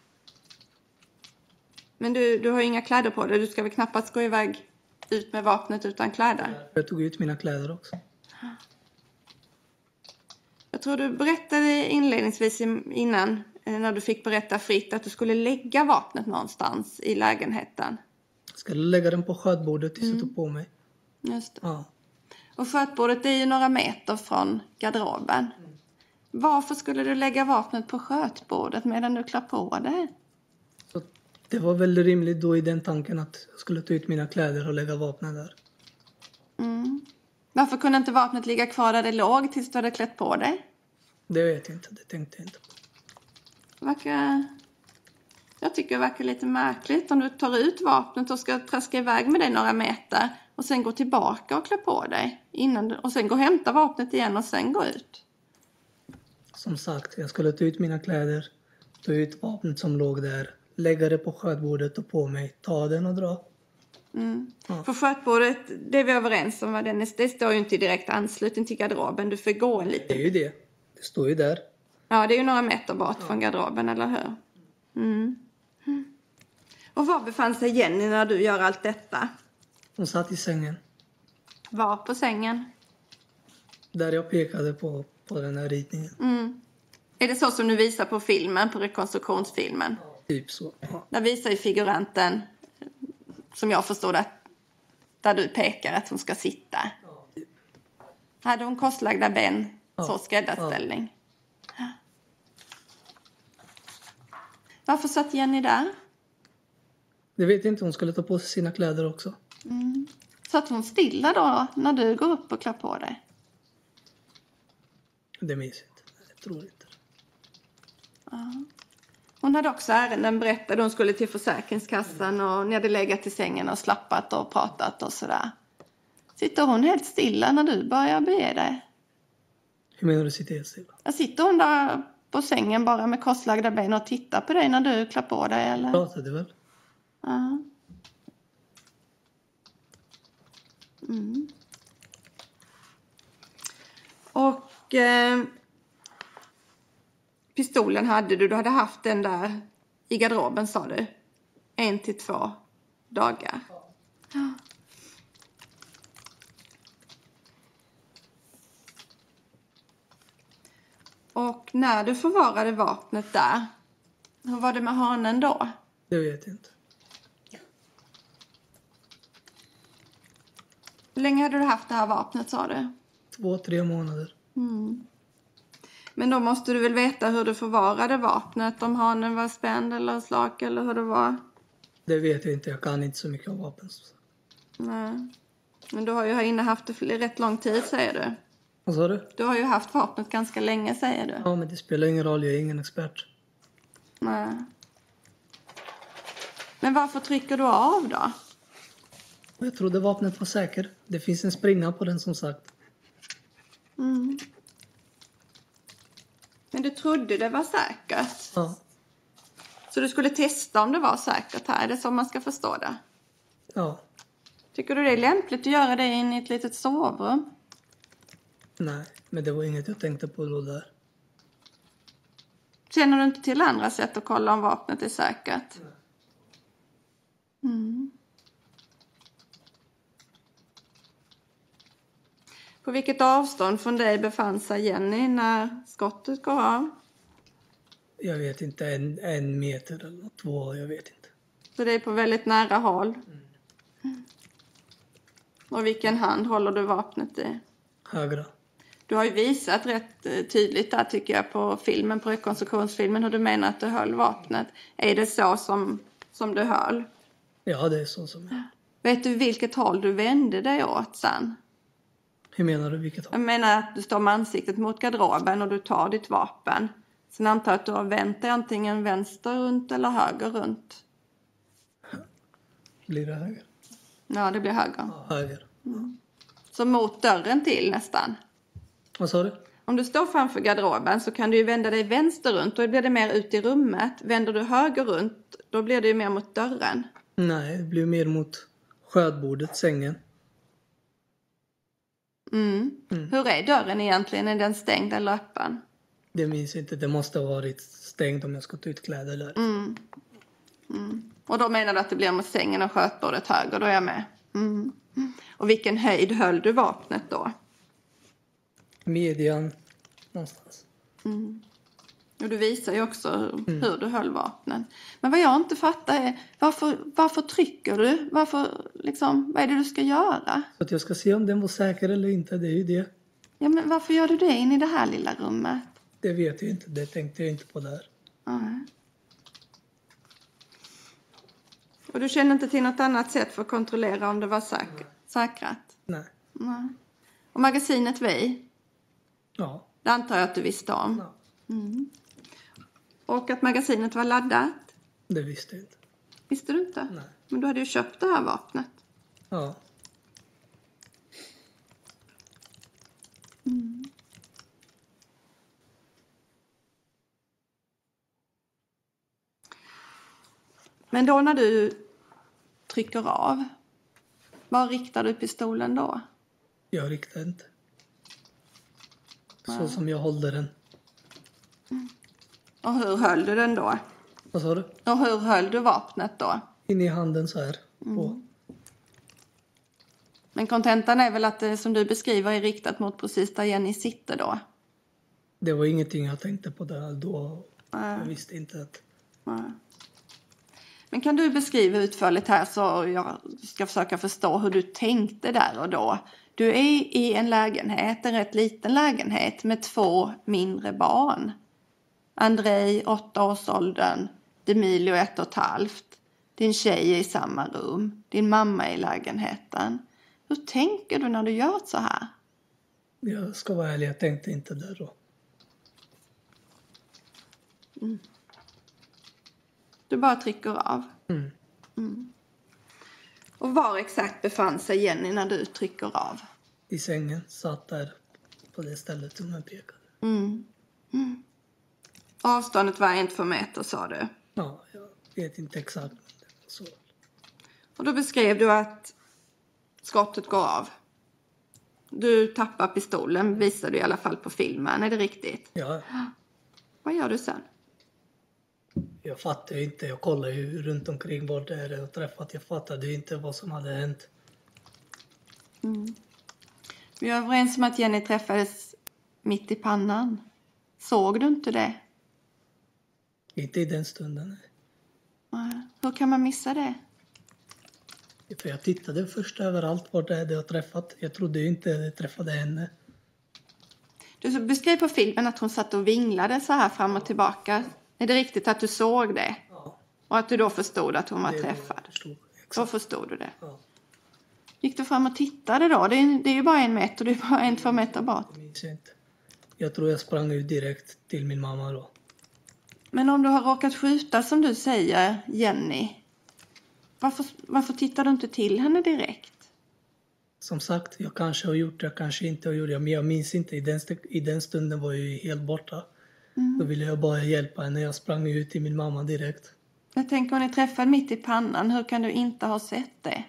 Men du, du har inga kläder på dig. Du ska väl knappast gå iväg ut med vapnet utan kläder? Jag tog ut mina kläder också. Jag tror du berättade inledningsvis innan, när du fick berätta fritt, att du skulle lägga vapnet någonstans i lägenheten. Jag skulle lägga den på skötbordet tills Mm. jag tog på mig. Just det. Ja. Och skötbordet är ju några meter från garderoben. Mm. Varför skulle du lägga vapnet på skötbordet medan du klär på dig? Så det var väldigt rimligt då i den tanken att jag skulle ta ut mina kläder och lägga vapnet där. Mm. Varför kunde inte vapnet ligga kvar där det låg tills du hade klätt på dig? Det vet jag inte, det tänkte jag inte på. Verkar... Jag tycker det verkar lite märkligt om du tar ut vapnet och ska traska iväg med dig några meter och sen gå tillbaka och klä på dig innan du... och sen gå och hämta vapnet igen och sen gå ut. Som sagt, jag skulle ta ut mina kläder, ta ut vapnet som låg där, lägga det på skötbordet och på mig, ta den och dra. Mm. Ja. För skötbordet, det är vi överens om, den är, det står ju inte i direkt anslutning till garderoben. Du får gå en Det liten... är ju det, det står ju där. Ja, det är ju några meter bort från garderoben, eller hur? Mm. Mm. Och var befann sig Jenny när du gör allt detta? Hon satt i sängen, Var på sängen? där jag pekade på, på den här ritningen. Mm. Är det så som du visar på filmen, på rekonstruktionsfilmen? Typ så. Ja. Där visar ju figuranten, som jag förstår det, där du pekar att hon ska sitta. Hade hon korslagda ben, Ja. så skräddarställning. Varför satt Jenny där? Det vet jag inte, hon skulle ta på sig sina kläder också. Mm. Satt hon stilla då när du går upp och klär på dig? Det minns jag inte, jag tror inte. Ja. Hon hade också ärenden, berättade. Hon skulle till Försäkringskassan och ni hade legat i sängen och slappat och pratat och sådär. Sitter hon helt stilla när du börjar bege dig? Hur menar du sitter helt stilla? Jag sitter hon där på sängen bara med korslagda ben och tittar på dig när du klär på dig, eller? Pratade väl? Ja. Mm. Och eh, pistolen hade du, du hade haft den där i garderoben, sa du. En till två dagar. Ja. Och när du förvarade vapnet där, hur var det med hanen då? Det vet jag inte. Hur länge hade du haft det här vapnet, sa du? Två, tre månader. Mm. Men då måste du väl veta hur du förvarade vapnet, om hanen var spänd eller slak eller hur det var? Det vet jag inte, jag kan inte så mycket om vapen. Nej. Men du har ju här inne haft det för rätt lång tid, säger du. Vad sa du? Du har ju haft vapnet ganska länge, säger du. Ja, men det spelar ingen roll, jag är ingen expert. Nej. Men varför trycker du av då? Jag trodde vapnet var säker. Det finns en springa på den, som sagt. Mm. Men du trodde det var säkert? Ja. Så du skulle testa om det var säkert här? Är det så man ska förstå det? Ja. Tycker du det är lämpligt att göra det in i ett litet sovrum? Nej, men det var inget jag tänkte på då där. Känner du inte till andra sätt att kolla om vapnet är säkert? Mm. På vilket avstånd från dig befann sig Jenny när skottet går av? Jag vet inte, en, en meter eller två, jag vet inte. Så det är på väldigt nära håll. Mm. Och vilken hand håller du vapnet i? Högra. Du har ju visat rätt tydligt där tycker jag på filmen, på rekonstruktionsfilmen, hur du menar att du höll vapnet. Är det så som, som du höll? Ja, det är så som jag. Vet du vilket håll du vände dig åt sen? Hur menar du vilket håll? Jag menar att du står med ansiktet mot garderoben och du tar ditt vapen. Sen antar jag att du har vänt dig antingen vänster runt eller höger runt. Blir det höger? Ja, det blir höger. Ja, höger. Mm. Så mot dörren till nästan. Vad sa du? Om du står framför garderoben så kan du ju vända dig vänster runt. Då blir det mer ut i rummet. Vänder du höger runt, då blir det ju mer mot dörren. Nej, det blir mer mot skötbordet, sängen. Mm. Mm. Hur är dörren egentligen? Är den stängd eller öppen? Det minns jag inte. Det måste ha varit stängd om jag ska ta ut kläder där. Mm. Mm. Och då menar du att det blir mot sängen och skötbordet höger? Då är jag med. Mm. Och vilken höjd höll du vapnet då? Median någonstans. Mm. Och du visar ju också hur, mm. hur du höll vapnen. Men vad jag inte fattar är, varför, varför trycker du? Varför, liksom, vad är det du ska göra? Så att jag ska se om den var säker eller inte, det är ju det. Ja, men varför gör du det in i det här lilla rummet? Det vet jag inte, det tänkte jag inte på där. Mm. Och du känner inte till något annat sätt för att kontrollera om det var säk- säkrat? Nej. Nej. Och magasinet vi? Ja. Det antar jag att du visste om. Ja. Mm. Och att magasinet var laddat? Det visste jag inte. Visste du inte? Nej. Men du hade ju köpt det här vapnet. Ja. Mm. Men då när du trycker av, var riktar du pistolen då? Jag riktar inte. Så Ja. som jag håller den. Mm. Och hur höll du den då? Vad sa du? Och hur höll du vapnet då? In i handen så här. På. Mm. Men kontentan är väl att det som du beskriver är riktat mot precis där Jenny sitter då? Det var ingenting jag tänkte på där då. Mm. Jag visste inte att... Mm. Men kan du beskriva utförligt här så jag ska försöka förstå hur du tänkte där och då. Du är i en lägenhet, en rätt liten lägenhet med två mindre barn. Andrei, åtta års åldern, Demilio, ett och ett halvt. Din tjej är i samma rum, din mamma är i lägenheten. Hur tänker du när du gör så här? Jag ska vara ärlig, jag tänkte inte där då. Mm. Du bara trycker av. Mm. Mm. Och var exakt befann sig Jenny när du trycker av? I sängen, satt där på det stället som jag pekade. Mm. Mm. Avståndet var en två meter sa du. Ja, jag vet inte exakt. Men det var så. Och då beskrev du att skottet går av. Du tappar pistolen, visar du i alla fall på filmen. Är det riktigt? Ja. Vad gör du sen? Jag fattade inte. Jag kollade ju runt omkring var det är och träffat. Jag fattade ju inte vad som hade hänt. Mm. Vi är överens om att Jenny träffades mitt i pannan. Såg du inte det? Inte i den stunden. Nej. Hur kan man missa det? För jag tittade först överallt var det är det jag träffat. Jag trodde ju inte jag träffade henne. Du beskrev på filmen att hon satt och vinglade så här fram och tillbaka. Är det riktigt att du såg det? Ja. Och att du då förstod att hon var Det träffad? Förstod. Då förstod du det. Ja. Gick du fram och tittade då? Det är, det är ju bara en meter, det är bara en, två meter bort. Det minns jag inte. Jag tror jag sprang ut direkt till min mamma då. Men om du har råkat skjuta som du säger, Jenny. Varför, varför tittar du inte till henne direkt? Som sagt, jag kanske har gjort det, jag kanske inte har gjort det. Men jag minns inte. I den, I den stunden var jag ju helt borta. Mm. Då ville jag bara hjälpa henne. Jag sprang ut till min mamma direkt. Jag tänker om ni träffade mitt i pannan. Hur kan du inte ha sett det?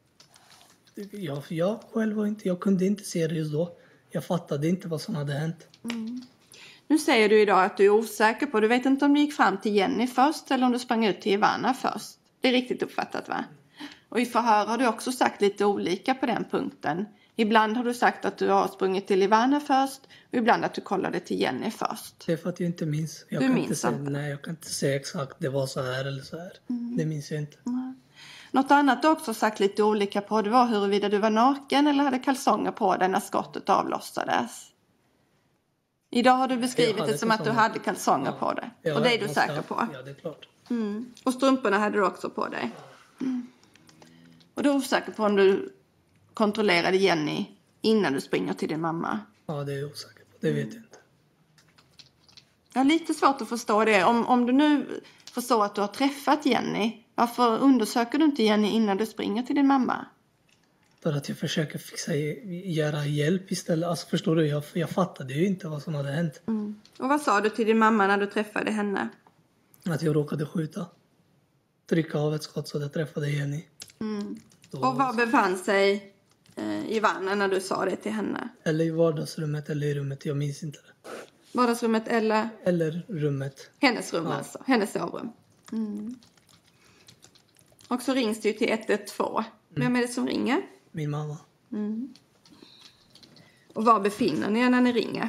Jag, jag själv var inte, jag kunde inte se det just då. Jag fattade inte vad som hade hänt. Mm. Nu säger du idag att du är osäker på. Du vet inte om du gick fram till Jenny först eller om du sprang ut till Ivana först. Det är riktigt uppfattat va? Och i förhör har du också sagt lite olika på den punkten. Ibland har du sagt att du har sprungit till Ivana först. Och ibland att du kollade till Jenny först. Det är för att jag inte minns. Jag du kan minns inte säga, inte? Nej, jag kan inte säga exakt det var så här eller så här. Mm. Det minns jag inte. Mm. Något annat du också sagt lite olika på, det var huruvida du var naken eller hade kalsonger på dig när skottet avlossades. Idag har du beskrivit det som att du hade kalsonger ja. på dig. Ja, och det är du säker på? Ja, det är klart. Mm. Och strumporna hade du också på dig. Mm. Och du är osäker på om du kontrollerade Jenny innan du springer till din mamma? Ja, det är jag osäker på. Det vet jag inte. Jag har lite svårt att förstå det. Om, om du nu förstår att du har träffat Jenny, varför undersöker du inte Jenny innan du springer till din mamma? För att jag försöker fixa, göra hjälp istället. Alltså förstår du, jag, jag fattade ju inte vad som hade hänt. Mm. Och vad sa du till din mamma när du träffade henne? Att jag råkade skjuta. Trycka av ett skott så jag träffade Jenny. Mm. Och var befann sig eh, Ivana när du sa det till henne? Eller i vardagsrummet eller i rummet, jag minns inte det. Vardagsrummet eller? Eller rummet. Hennes rum ja. alltså, hennes sovrum. Mm. Och så rings det ju till ett ett två. Vem mm. är det som ringer? Min mamma. Mm. Och var befinner ni er när ni ringer?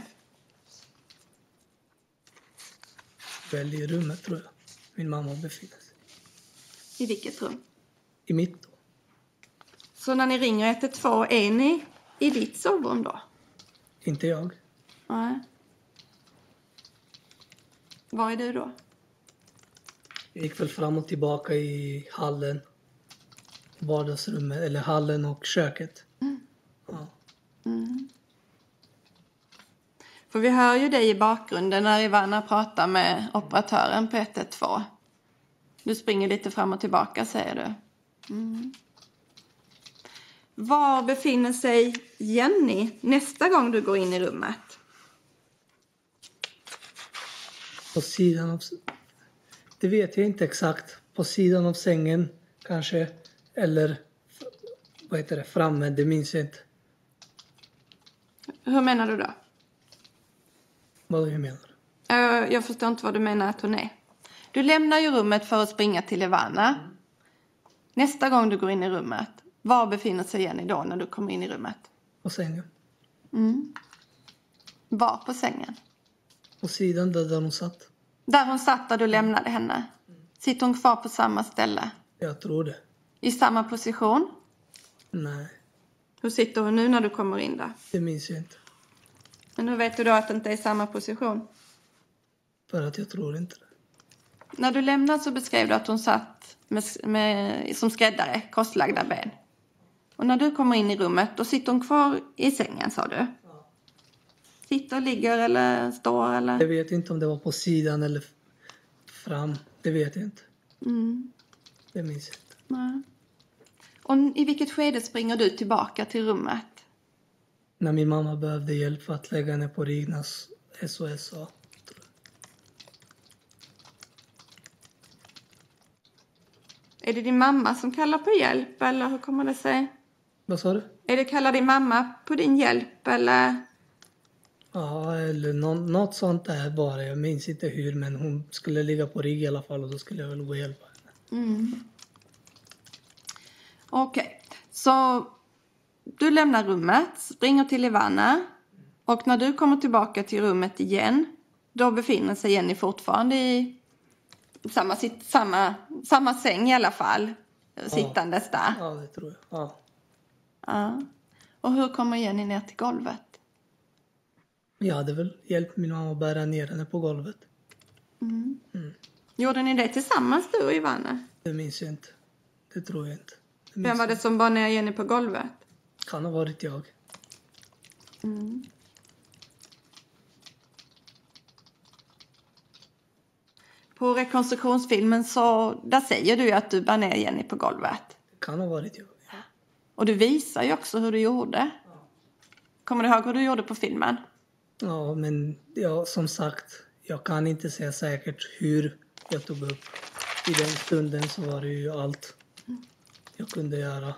Väl i rummet tror jag. Min mamma befinner sig. I vilket rum? I mitt då. Så när ni ringer ett ett två, är ni i ditt sovrum då? Inte jag. Nej. Var är du då? Jag gick väl fram och tillbaka i hallen. Vardagsrummet, eller hallen och köket. Mm. Ja. Mm. För vi hör ju dig i bakgrunden när Ivana pratar med operatören på ett ett två. Du springer lite fram och tillbaka, säger du. Mm. Var befinner sig Jenny nästa gång du går in i rummet? På sidan av... Det vet jag inte exakt. På sidan av sängen kanske. Eller vad heter det? Framme, det minns jag inte. Hur menar du då? Vad jag menar? Uh, jag förstår inte vad du menar att hon är. Du lämnar ju rummet för att springa till Ivana. Mm. Nästa gång du går in i rummet, var befinner sig Jenny då när du kommer in i rummet? På sängen. Mm. Var på sängen? På sidan där, där hon satt. Där hon satt där du lämnade henne? Sitter hon kvar på samma ställe? Jag tror det. I samma position? Nej. Hur sitter hon nu när du kommer in där? Det minns jag inte. Men hur vet du då att det inte är samma position? För att jag tror inte det. När du lämnade så beskrev du att hon satt med, med, som skräddare, korslagda ben. Och när du kommer in i rummet, då sitter hon kvar i sängen, sa du? Ja. Sitter, ligger eller står eller? Jag vet inte om det var på sidan eller fram. Det vet jag inte. Mm. Det minns jag inte. Nej. Och i vilket skede springer du tillbaka till rummet? När min mamma behövde hjälp för att lägga henne på Rignas S O S A. Är det din mamma som kallar på hjälp eller hur kommer det sig? Vad sa du? Är det kallar din mamma på din hjälp eller? Ja, eller nå- något sånt där bara. Jag minns inte hur, men hon skulle ligga på rygg i alla fall och då skulle jag väl gå och hjälpa henne. Mm. Okej, okay. Så du lämnar rummet, springer till Ivana och när du kommer tillbaka till rummet igen, då befinner sig Jenny fortfarande i samma, samma, samma säng i alla fall, sittandes ja. där. Ja, det tror jag. Ja. Ja. Och hur kommer Jenny ner till golvet? Jag hade väl hjälpt min mamma att bära ner henne på golvet. Mm. Mm. Gjorde ni det tillsammans du och Ivana? Det minns jag inte. Det tror jag inte. Vem var det som bar ner Jenny på golvet? Kan ha varit jag. Mm. På rekonstruktionsfilmen så där säger du att du bar ner Jenny på golvet. Det kan ha varit jag. Ja. Och du visar ju också hur du gjorde. Ja. Kommer du ihåg hur du gjorde på filmen? Ja, men ja, som sagt, jag kan inte säga säkert hur jag tog upp. I den stunden så var det ju allt jag kunde göra.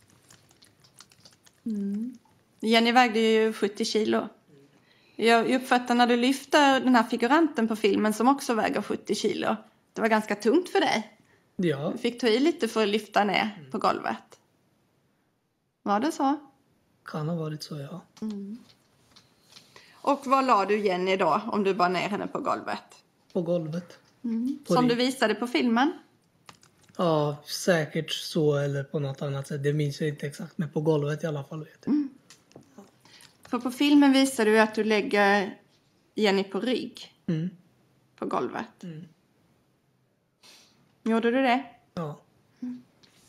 Mm. Jenny vägde ju sjuttio kilo. Jag uppfattar när du lyfter den här figuranten på filmen som också väger sjuttio kilo. Det var ganska tungt för dig. Ja. Du fick ta i lite för att lyfta ner mm. på golvet. Var det så? Kan ha varit så, ja. Mm. Och vad la du Jenny då om du bar ner henne på golvet? På golvet. Mm. På som ring. Du visade på filmen? Ja, säkert så eller på något annat sätt. Det minns jag inte exakt. Men på golvet i alla fall vet jag. Mm. För på filmen visar du att du lägger Jenny på rygg. Mm. På golvet. Mm. Gjorde du det? Ja. Mm.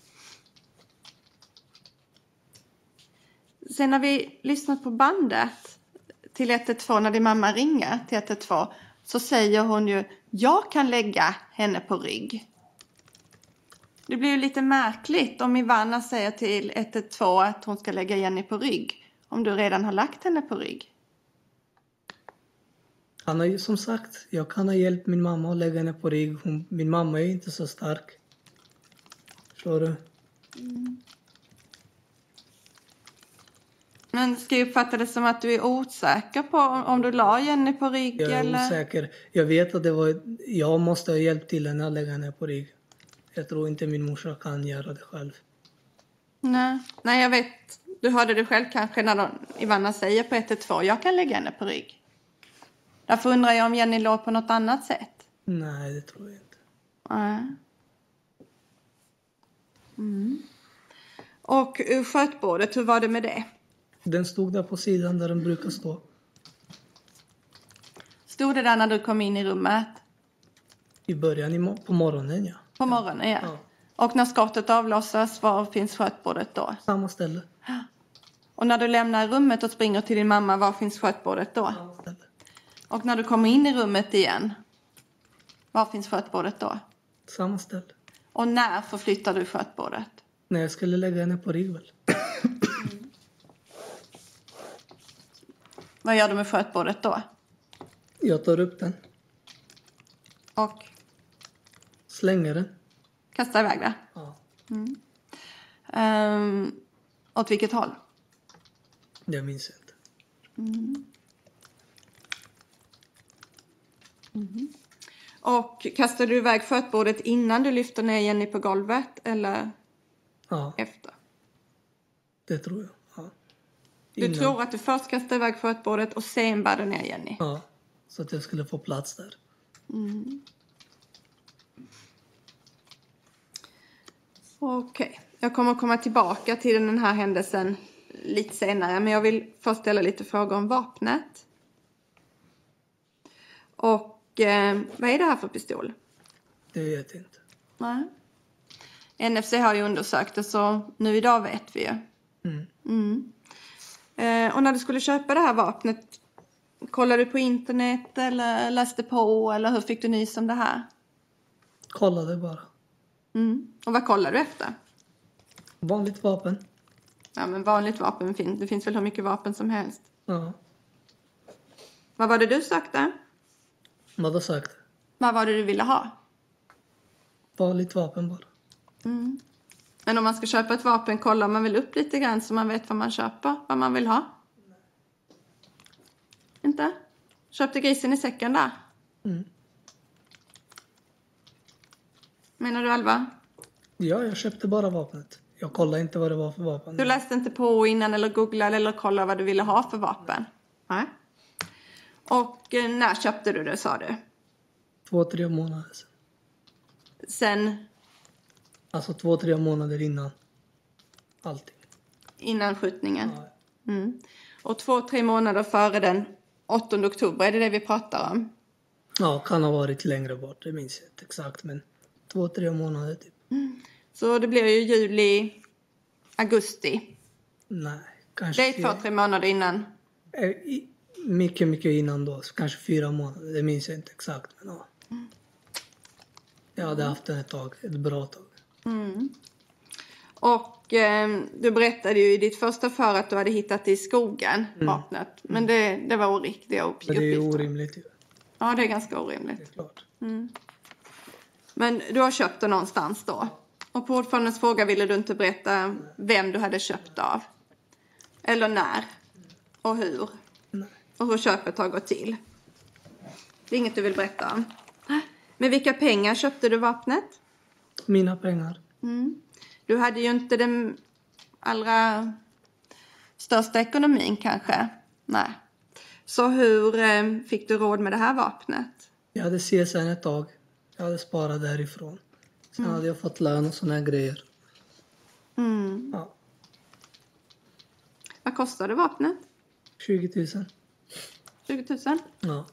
Sen när vi lyssnat på bandet till ett ett två när din mamma ringer till ett ett två så säger hon ju jag kan lägga henne på rygg. Det blir ju lite märkligt om Ivana säger till ett ett två att hon ska lägga Jenny på rygg om du redan har lagt henne på rygg. Han har ju som sagt, jag kan ha hjälpt min mamma att lägga henne på rygg. Hon, min mamma är inte så stark. Förstår du? Mm. Men ska jag uppfatta det som att du är osäker på om du la Jenny på rygg? Jag är eller? osäker. Jag vet att det var, jag måste ha hjälpt till henne att lägga henne på rygg. Jag tror inte min morsa kan göra det själv. Nej, Nej jag vet. Du hörde det själv kanske när de, Ivana säger på ett ett två. Jag kan lägga henne på rygg. Därför undrar jag om Jenny låg på något annat sätt. Nej, det tror jag inte. Nej. Mm. Och skötbordet, hur var det med det? Den stod där på sidan där den brukar stå. Stod det där när du kom in i rummet? I början i mo- på morgonen, ja. På morgonen, ja. Ja. Och när skottet avlossas, var finns skötbordet då? Samma ställe. Och när du lämnar rummet och springer till din mamma, var finns skötbordet då? Samma ställe. Och när du kommer in i rummet igen, var finns skötbordet då? Samma ställe. Och när förflyttar du skötbordet? När jag skulle lägga henne på rygg väl. Vad gör du med skötbordet då? Jag tar upp den. Och Slänger den. kastar iväg det? Ja. Mm. Um, åt vilket håll? Det minns jag inte. Mm. Mm. Och kastar du iväg skötbordet innan du lyfter ner Jenny på golvet eller Ja, efter? det tror jag. Ja. Du Innan. tror att du först kastar iväg skötbordet och sen bär du ner Jenny? Ja, så att jag skulle få plats där. Mm. Okej, okay. Jag kommer komma tillbaka till den här händelsen lite senare. Men jag vill först ställa lite frågor om vapnet. Och eh, vad är det här för pistol? Det vet jag inte. Nej. N F C har ju undersökt det så nu idag vet vi ju. Mm. Mm. Eh, och när du skulle köpa det här vapnet, kollade du på internet eller läste på eller hur fick du nys om det här? Kollade bara. Mm. Och vad kollar du efter? Vanligt vapen. Ja, men vanligt vapen finns. Det finns väl hur mycket vapen som helst. Ja. Vad var det du sökte? Vad har sagt? Vad var det du ville ha? Vanligt vapen bara. Mm. Men om man ska köpa ett vapen kollar man väl upp lite grann så man vet vad man köper, vad man vill ha? Nej. Inte? Köpte grisen i säcken där? Mm. Menar du Alva? Ja, jag köpte bara vapnet. Jag kollade inte vad det var för vapen. Du läste inte på innan eller googlade eller kollade vad du ville ha för vapen? Nej. Och eh, när köpte du det sa du? Två, tre månader sedan. Sen? Alltså två, tre månader innan. Allting. Innan skjutningen? Ja. Mm. Och två, tre månader före den åttonde oktober, är det det vi pratar om? Ja, kan ha varit längre bort. Det minns jag inte exakt. Men två, tre månader typ. Mm. Så det blir ju juli, augusti. Nej, kanske... Det är två, tre månader innan. Mycket, mycket innan då. Kanske fyra månader. Det minns jag inte exakt. Men ja. Mm. Jag hade haft den ett tag. Ett bra tag. Mm. Och eh, du berättade ju i ditt första för att du hade hittat det i skogen, mm. vapnet. Men det, det var oriktiga upp- Men det är orimligt ju. Ja, det är ganska orimligt. Det är klart. Mm. Men du har köpt det någonstans då? Och på ordförandens fråga ville du inte berätta vem du hade köpt av? Eller när? Och hur? Nej. Och hur köpet har gått till? Det är inget du vill berätta om. Med vilka pengar köpte du vapnet? Mina pengar. Mm. Du hade ju inte den allra största ekonomin kanske. Nej. Så hur eh, fick du råd med det här vapnet? Jag hade C S N ett tag. Jag hade sparat därifrån. Sen hade jag fått lön och såna här grejer. Mm. Ja, Vad kostade vapnet? tjugo tusen. tjugo tusen? Ja.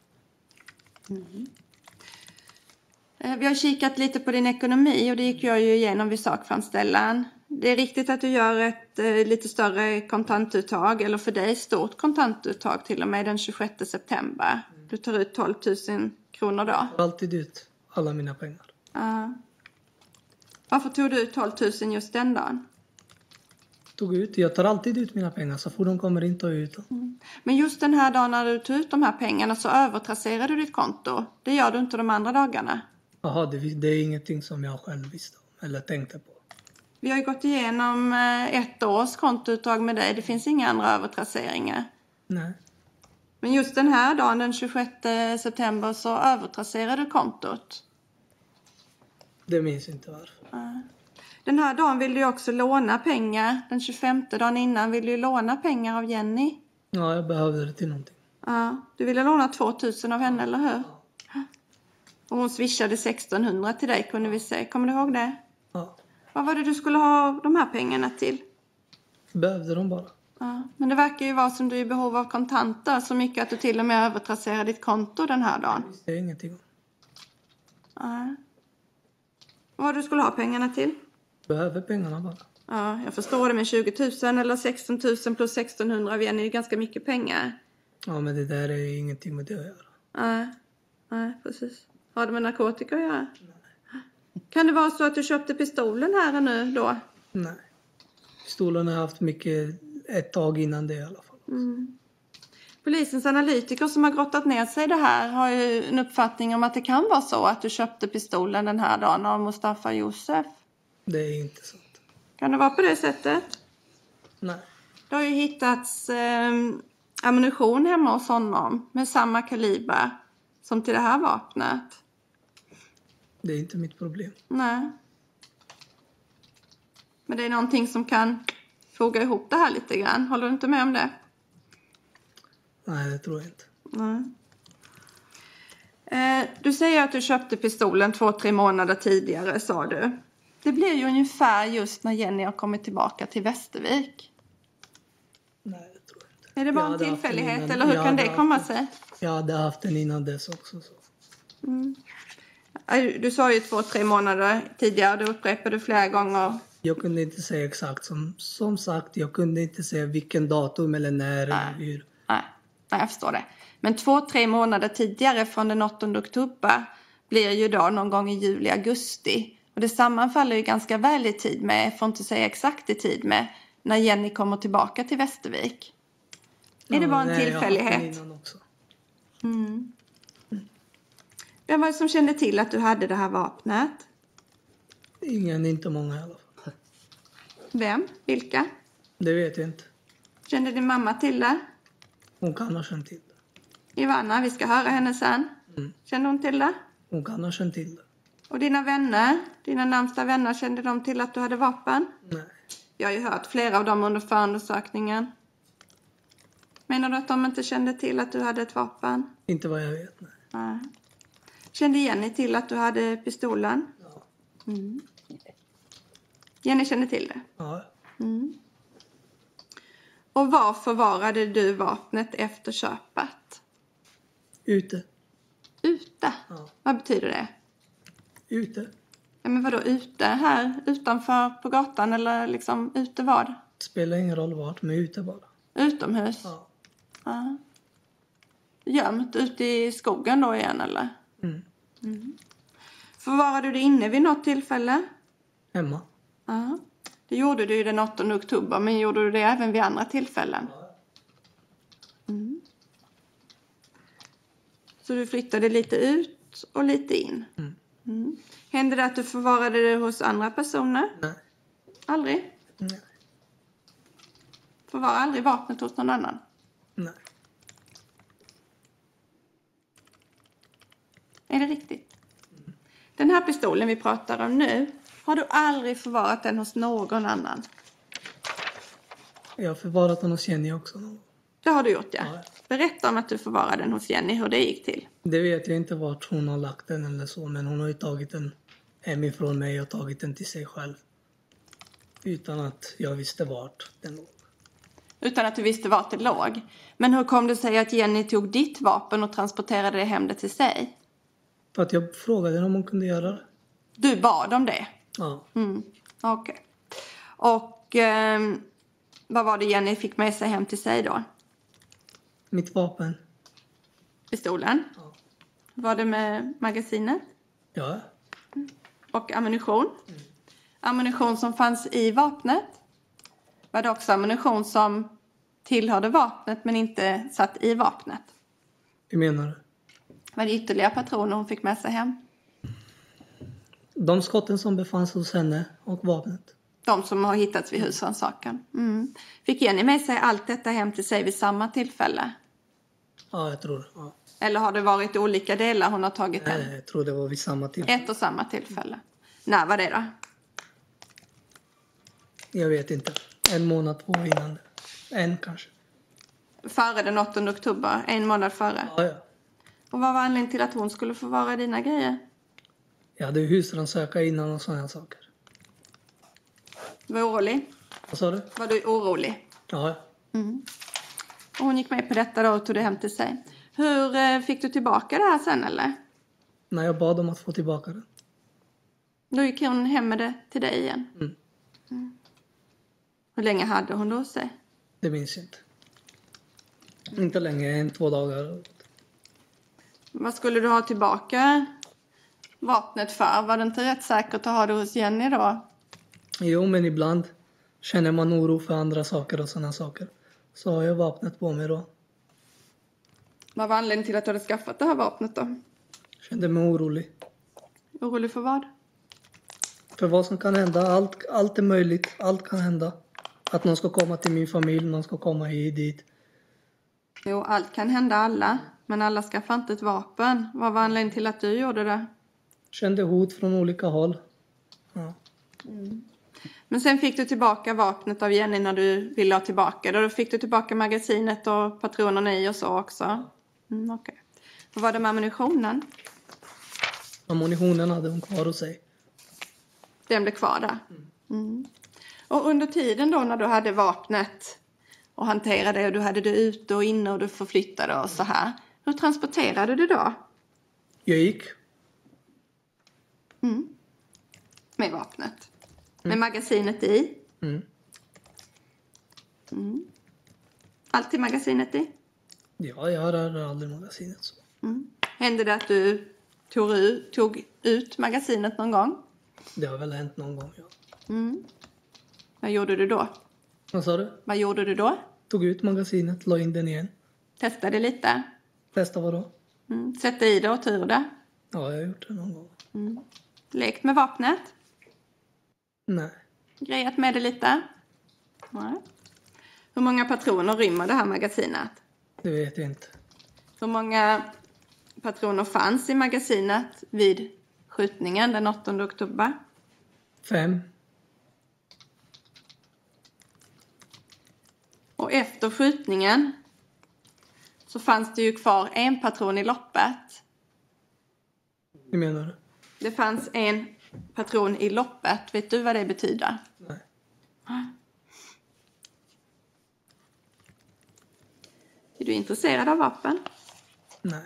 Eh, Vi har kikat lite på din ekonomi och det gick jag ju igenom vid sakframställan. Det är riktigt att du gör ett eh, lite större kontantuttag, eller för dig stort kontantuttag till och med den tjugosjätte september. Du tar ut tolv tusen kronor då. Jag har alltid ut alla mina pengar. Ja. Varför tog du ut tolv tusen just den dagen? Tog ut, jag tar alltid ut mina pengar så får de kommer inte att ut dem. Men just den här dagen när du tog ut de här pengarna så övertrasserar du ditt konto. Det gör du inte de andra dagarna. Jaha, det, det är ingenting som jag själv visste om eller tänkte på. Vi har ju gått igenom eh, ett års kontouttag med dig. Det finns inga andra övertrasseringar. Nej. Men just den här dagen, den tjugosjätte september, så övertrasserade du kontot. Det minns inte varför. Den här dagen vill du också låna pengar. Den tjugofemte dagen innan vill du låna pengar av Jenny. Ja, jag behövde det till någonting. Ja, du ville låna två tusen av henne, eller hur? Och hon swishade sextonhundra till dig, kunde vi se. Kommer du ihåg det? Ja, Vad var det du skulle ha de här pengarna till? behövde de bara. Ja, men det verkar ju vara som du är i behov av kontanter. Så mycket att du till och med övertrasserar ditt konto den här dagen. Det är ingenting om. Ja. Vad du skulle ha pengarna till? Behöver pengarna bara. Ja, jag förstår det, med tjugo tusen eller sexton tusen plus sextonhundra av Jenny är ju ganska mycket pengar. Ja, men det där är ingenting med det att göra. Nej, nej, precis. Har det med narkotika att göra? Kan det vara så att du köpte pistolen här nu då? Nej. Pistolen har jag haft mycket ett tag innan det i alla fall. Mm. Polisens analytiker som har grottat ner sig i det här har ju en uppfattning om att det kan vara så att du köpte pistolen den här dagen av Mustafa Josef. Det är inte sant. Kan det vara på det sättet? Nej. Det har ju hittats eh, ammunition hemma hos honom med samma kaliber som till det här vapnet. Det är inte mitt problem. Nej. Men det är någonting som kan foga ihop det här lite grann. Håller du inte med om det? Nej, det tror jag inte. Nej. Eh, du säger att du köpte pistolen två, tre månader tidigare, sa du. Det blir ju ungefär just när Jenny har kommit tillbaka till Västervik. Nej, det tror jag inte. Är det bara Jag en hade haft den tillfällighet innan- eller hur jag kan hade det komma haft sig? Jag hade haft den innan dess också. Så. Mm. Du sa ju två, tre månader tidigare. Du upprepade flera gånger. Jag kunde inte säga exakt. Som, som sagt, jag kunde inte säga vilken datum eller när eller hur. Nej, nej, jag förstår det. Men två, tre månader tidigare från den åttonde oktober blir ju då någon gång i juli, augusti. Och det sammanfaller ju ganska väl i tid med, får inte säga exakt i tid med, när Jenny kommer tillbaka till Västervik. Är Ja, det bara en nej, tillfällighet? Jag har haft den innan också. Mm. Vem var det som kände till att du hade det här vapnet? Ingen, inte många i alla fall. Vem? Vilka? Det vet jag inte. Kände din mamma till det? Hon kan ha känt till det. Ivana, vi ska höra henne sen. Mm. Kände hon till det? Hon kan ha känt till det. Och dina vänner, dina närmsta vänner, kände de till att du hade vapen? Nej. Jag har ju hört flera av dem under förundersökningen. Menar du att de inte kände till att du hade ett vapen? Inte vad jag vet, nej. Nej. Kände Jenny till att du hade pistolen? Ja. Mm. Jenny kände till det? Ja. Mm. Och var förvarade du vapnet efter köpet? Ute. Ute? Ja. Vad betyder det? Ute. Ja, men vadå ute? Här utanför på gatan eller liksom ute vad? Spelar ingen roll vart, men ute bara. Utomhus? Ja. Ja. Gömt ute i skogen då igen eller? Mm. Mm. Förvarade du det inne vid något tillfälle? Hemma. Ja. Det gjorde du ju den åttonde oktober, men gjorde du det även vid andra tillfällen? Mm. Så du flyttade lite ut och lite in? Mm. Mm. Hände det att du förvarade det hos andra personer? Nej. Aldrig? Nej. Förvara aldrig vapnet hos någon annan? Nej. Är det riktigt? Mm. Den här pistolen vi pratar om nu, har du aldrig förvarat den hos någon annan? Jag har förvarat den hos Jenny också. Det har du gjort, ja. Ja. Berätta om att du förvarade den hos Jenny, hur det gick till. Det vet jag inte vart hon har lagt den eller så, men hon har ju tagit den hemifrån mig och tagit den till sig själv. Utan att jag visste vart den låg. Utan att du visste vart det låg. Men hur kom det sig att Jenny tog ditt vapen och transporterade det hem det till sig? För att jag frågade om hon kunde göra det. Du bad om det? Ja. Mm, okej. Okay. Och eh, vad var det Jenny fick med sig hem till sig då? Mitt vapen. Pistolen? Ja. Var det med magasinet? Ja. Mm. Och ammunition? Mm. Ammunition som fanns i vapnet? Var det också ammunition som tillhörde vapnet men inte satt i vapnet? Hur menar du? Var det ytterligare patroner hon fick med sig hem? De skotten som befanns hos henne och vapnet. De som har hittats vid husrannsakan. Mm. Fick Jenny med sig allt detta hem till sig vid samma tillfälle? Ja, jag tror. Ja. Eller har det varit olika delar hon har tagit hem? Nej, jag tror det var vid samma tillfälle. Ett och samma tillfälle. När var det då? Jag vet inte. En månad, två innan. En kanske. Före den åttonde oktober? En månad före? Ja, ja. Och vad var anledningen till att hon skulle få vara dina grejer? Jag hade husrannsaka innan och sådana saker. Du var orolig? Vad sa du? Var du orolig? Ja. Mm. Och hon gick med på detta då och tog det hem till sig. Hur eh, fick du tillbaka det här sen eller? När jag bad om att få tillbaka det. Då gick hon hem med det till dig igen? Mm. Mm. Hur länge hade hon då sig? Det minns jag inte. Inte länge, en, två dagar. Vad skulle du ha tillbaka vapnet för? Var det inte rätt säkert att ha det hos Jenny då? Jo, men ibland känner man oro för andra saker och sådana saker. Så har jag vapnet på mig då. Vad var anledningen till att du hade skaffat det här vapnet då? Kände mig orolig. Orolig för vad? För vad som kan hända. Allt, allt är möjligt. Allt kan hända. Att någon ska komma till min familj. Någon ska komma hit dit. Jo, allt kan hända alla. Men alla skaffar inte ett vapen. Vad var anledningen till att du gjorde det? Kände hot från olika håll. Ja. Mm. Men sen fick du tillbaka vapnet av Jenny när du ville ha tillbaka det. Då fick du tillbaka magasinet och patronerna i och så också. Mm, okej. Okay. Vad var det med ammunitionen? Ammunitionen hade hon kvar hos sig. Den blev kvar där. Mm. Och under tiden då när du hade vapnet och hanterade det och du hade det ute och inne och du förflyttade och så här. Hur transporterade du då? Jag gick. Mm. Med vapnet. Med magasinet i. Mm. Mm. Alltid magasinet i? Ja, jag rör aldrig magasinet så. Mm. Hände det att du tog ut, tog ut magasinet någon gång? Det har väl hänt någon gång, ja. Mm. Vad gjorde du då? Vad sa du? Vad gjorde du då? Tog ut magasinet, la in den igen. Testade lite? Testa vad då? Mm. Sätta i det och ta ur det? Ja, jag har gjort det någon gång. Mm. Lekt med vapnet? Nej. Grejat med det lite? Nej. Hur många patroner rymmer det här magasinet? Det vet jag inte. Hur många patroner fanns i magasinet vid skjutningen den åttonde oktober? Fem. Och efter skjutningen så fanns det ju kvar en patron i loppet. Hur menar du? Det fanns en patron i loppet. Vet du vad det betyder? Nej. Är du intresserad av vapen? Nej.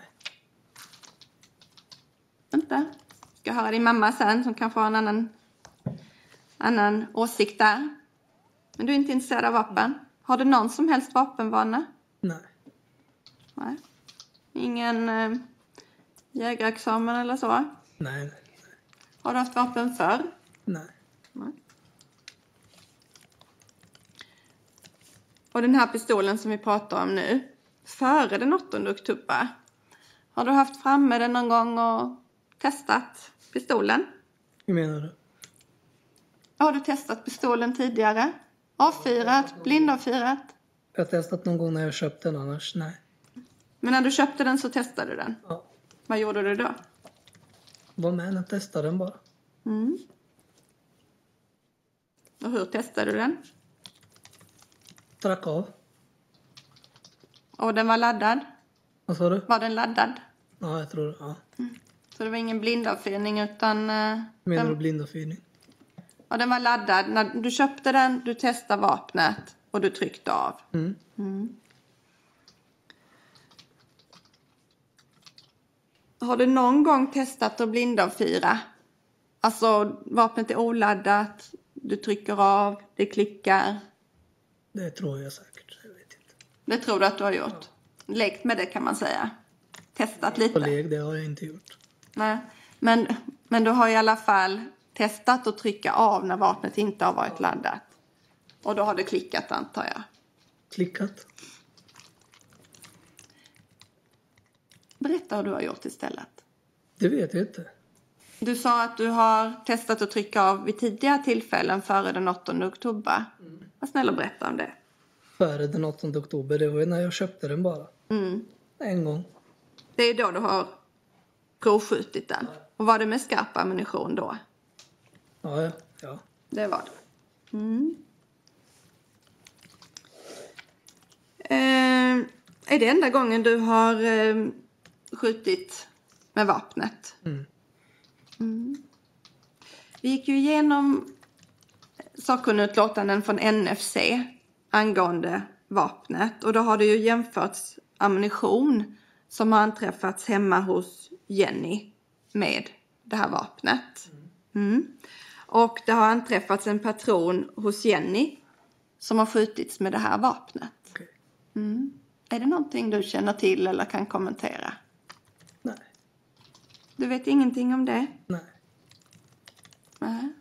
Inte? Ska höra din mamma sen som kanske har en annan, annan åsikt där. Men du är inte intresserad av vapen? Har du någon som helst vapenvana? Nej. Nej. Ingen eh, jägarexamen eller så? Nej, nej. Har du haft vapen förr? Nej. Nej. Och den här pistolen som vi pratar om nu, före den åttonde oktober, har du haft framme den någon gång och testat pistolen? Hur menar du? Har du testat pistolen tidigare? Avfyrat, blindavfyrat? Jag har testat någon gång när jag köpte den, annars nej. Men när du köpte den så testade du den? Ja. Vad gjorde du då? Var med och testade den bara. Mm. Och hur testade du den? Track av. Och den var laddad? Vad sa du? Var den laddad? Ja, jag tror det. Ja. Mm. Så Så det var ingen blindavfyrning utan... Uh, Menar den, du blindavfyrning? Ja, den var laddad. När du köpte den, du testade vapnet och du tryckte av. Mm. Mm. Har du någon gång testat att blindavfyra? Alltså, vapnet är oladdat, du trycker av, det klickar. Det tror jag säkert, jag vet inte. Det tror du att du har gjort? Ja. Lekt med det kan man säga. Testat lite. På lek, det har jag inte gjort. Nej, men, men du har i alla fall testat att trycka av när vapnet inte har varit laddat. Och då har det klickat, antar jag. Klickat? Berätta hur du har gjort istället. Det vet jag inte. Du sa att du har testat att trycka av vid tidigare tillfällen före den åttonde oktober. Mm. Var snäll och berätta om det. Före den åttonde oktober, det var när jag köpte den bara. Mm. En gång. Det är då du har provskjutit den. Och var det med skarp ammunition då? Ja, ja. ja. Det var det. Mm. Eh, är det enda gången du har eh, skjutit med vapnet? Mm. Mm. Vi gick ju igenom sakkunnigutlåtanden från N F C angående vapnet. Och då har det ju jämförts ammunition som har anträffats hemma hos Jenny med det här vapnet. Mm. Och det har anträffats en patron hos Jenny som har skjutits med det här vapnet. Okay. Mm. Är det någonting du känner till eller kan kommentera? Nej. Du vet ingenting om det? Nej. Nej.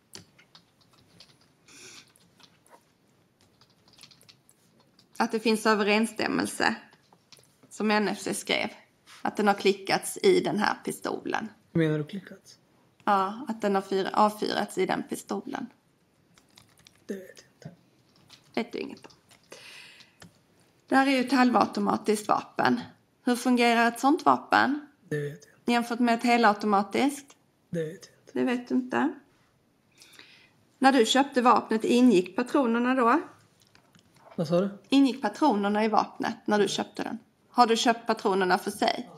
Att det finns överensstämmelse, som N F C skrev. Att den har klickats i den här pistolen. Hur menar du klickats? Ja, att den har fyra, avfyrats i den pistolen. Det vet jag inte. Vet du inget om. Det här är ju ett halvautomatiskt vapen. Hur fungerar ett sånt vapen? Det vet jag inte. Jämfört med ett helautomatiskt? Det vet jag inte. Det vet du inte. När du köpte vapnet, ingick patronerna då? Vad sa du? Ingick patronerna i vapnet när du köpte den? Har du köpt patronerna för sig?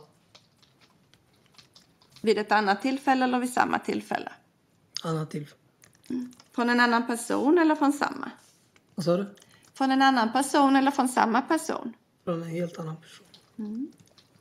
Vid ett annat tillfälle eller vid samma tillfälle? Annat tillfälle. Mm. Från en annan person eller från samma? Vad sa du? Från en annan person eller från samma person? Från en helt annan person. Mm.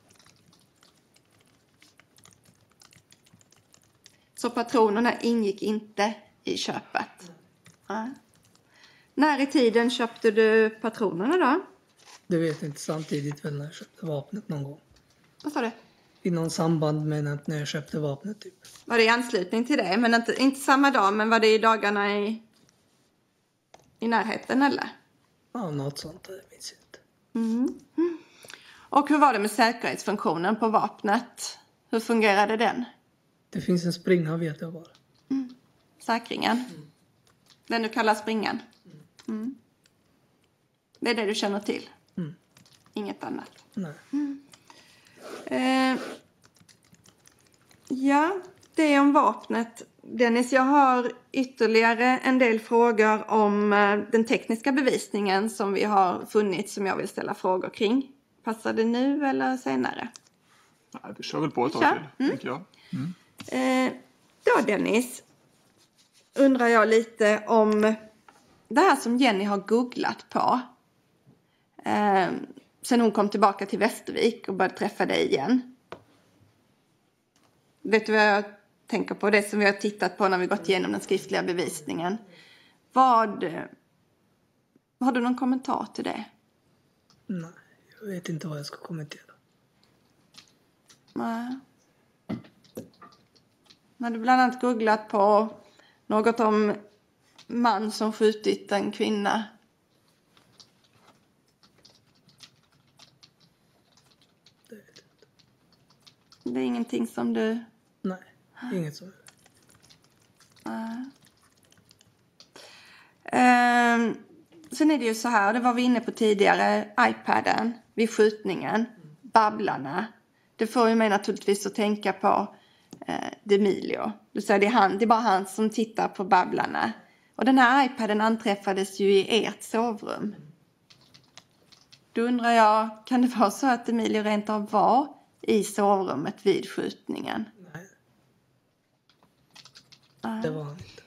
Så patronerna ingick inte i köpet? Ja. När i tiden köpte du patronerna då? Det vet jag inte, samtidigt väl när jag köpte vapnet någon gång. Vad sa du? I någon samband med att när jag köpte vapnet typ. Var det i anslutning till det? Men inte, inte samma dag, men var det i dagarna i, i närheten eller? Ja, något sånt där, jag minns inte. Mm. Mm. Och hur var det med säkerhetsfunktionen på vapnet? Hur fungerade den? Det finns en springa, vet jag bara. Mm. Säkringen? Mm. Den du kallar springan? Mm. Det är det du känner till? Mm. Inget annat? Nej. Mm. Eh, ja, det är om vapnet. Dennis, jag har ytterligare en del frågor om eh, den tekniska bevisningen som vi har funnit som jag vill ställa frågor kring. Passar det nu eller senare? Nej, vi kör väl på ett tag Kör. till, Mm. tänker jag. Mm. Eh, då Dennis, undrar jag lite om det här som Jenny har googlat på. Eh, sen hon kom tillbaka till Västervik och började träffa dig igen. Vet du vad jag tänker på? Det som vi har tittat på när vi gått igenom den skriftliga bevisningen. Vad... Har du någon kommentar till det? Nej, jag vet inte vad jag ska kommentera. Nej. När du bland annat googlat på något om man som skjutit en kvinna. Det vet jag inte. Det är ingenting som du... Nej, inget som... Nej. Ehm, sen är det ju så här, det var vi inne på tidigare, iPaden vid skjutningen, babblarna. Det får ju mig naturligtvis att tänka på eh, Demilio. Du säger det är han, det är bara han som tittar på babblarna. Och den här iPaden anträffades ju i ert sovrum. Då undrar jag, kan det vara så att Emilio rent av var i sovrummet vid skjutningen? Nej, Det var han inte.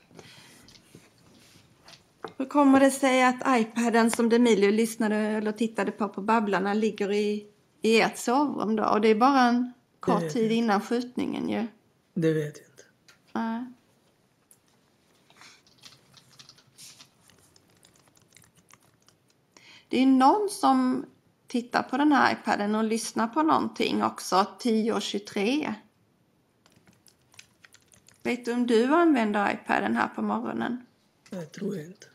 Hur kommer det sig att iPaden som Demilio lyssnade eller tittade på på Babblarna ligger i, i ert sovrum då? Och det är bara en kort tid jag. innan skjutningen ju. Det vet jag inte. Nej. Det är någon som tittar på den här iPaden och lyssnar på någonting också, tio tjugotre. Vet du om du använder iPaden här på morgonen? Det tror jag inte.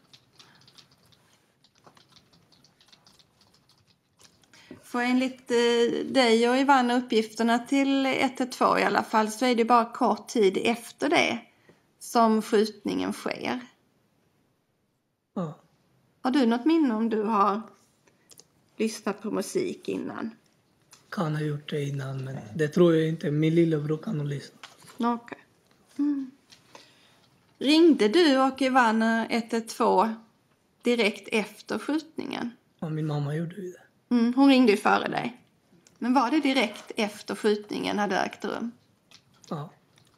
För enligt eh, dig och Ivan uppgifterna till ett ett två i alla fall så är det bara kort tid efter det som skjutningen sker. Ja. Har du något minne om du har lyssnat på musik innan? Kan ha gjort det innan, men det tror jag inte. Min lillebror kan nog lyssna. Okej. Okay. Mm. Ringde du och Ivan ett ett två direkt efter skjutningen? Ja, min mamma gjorde ju det. Mm, hon ringde ju före dig. Men var det direkt efter skjutningen hade ägt rum? Ja.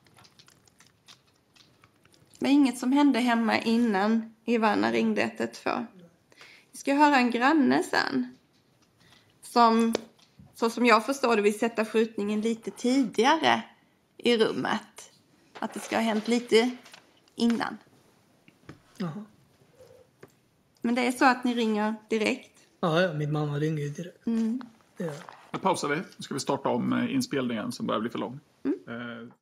Men inget som hände hemma innan Ivana ringde ett ett två. Vi ska höra en granne sen. Som, så som jag förstår det, vill sätta skjutningen lite tidigare i rummet. Att det ska ha hänt lite innan. Jaha. Men det är så att ni ringer direkt? Ja, ja, min mamma ringer ju direkt. Mm. Ja. Nu pausar vi. Nu ska vi starta om inspelningen som börjar bli för lång. Mm. Eh,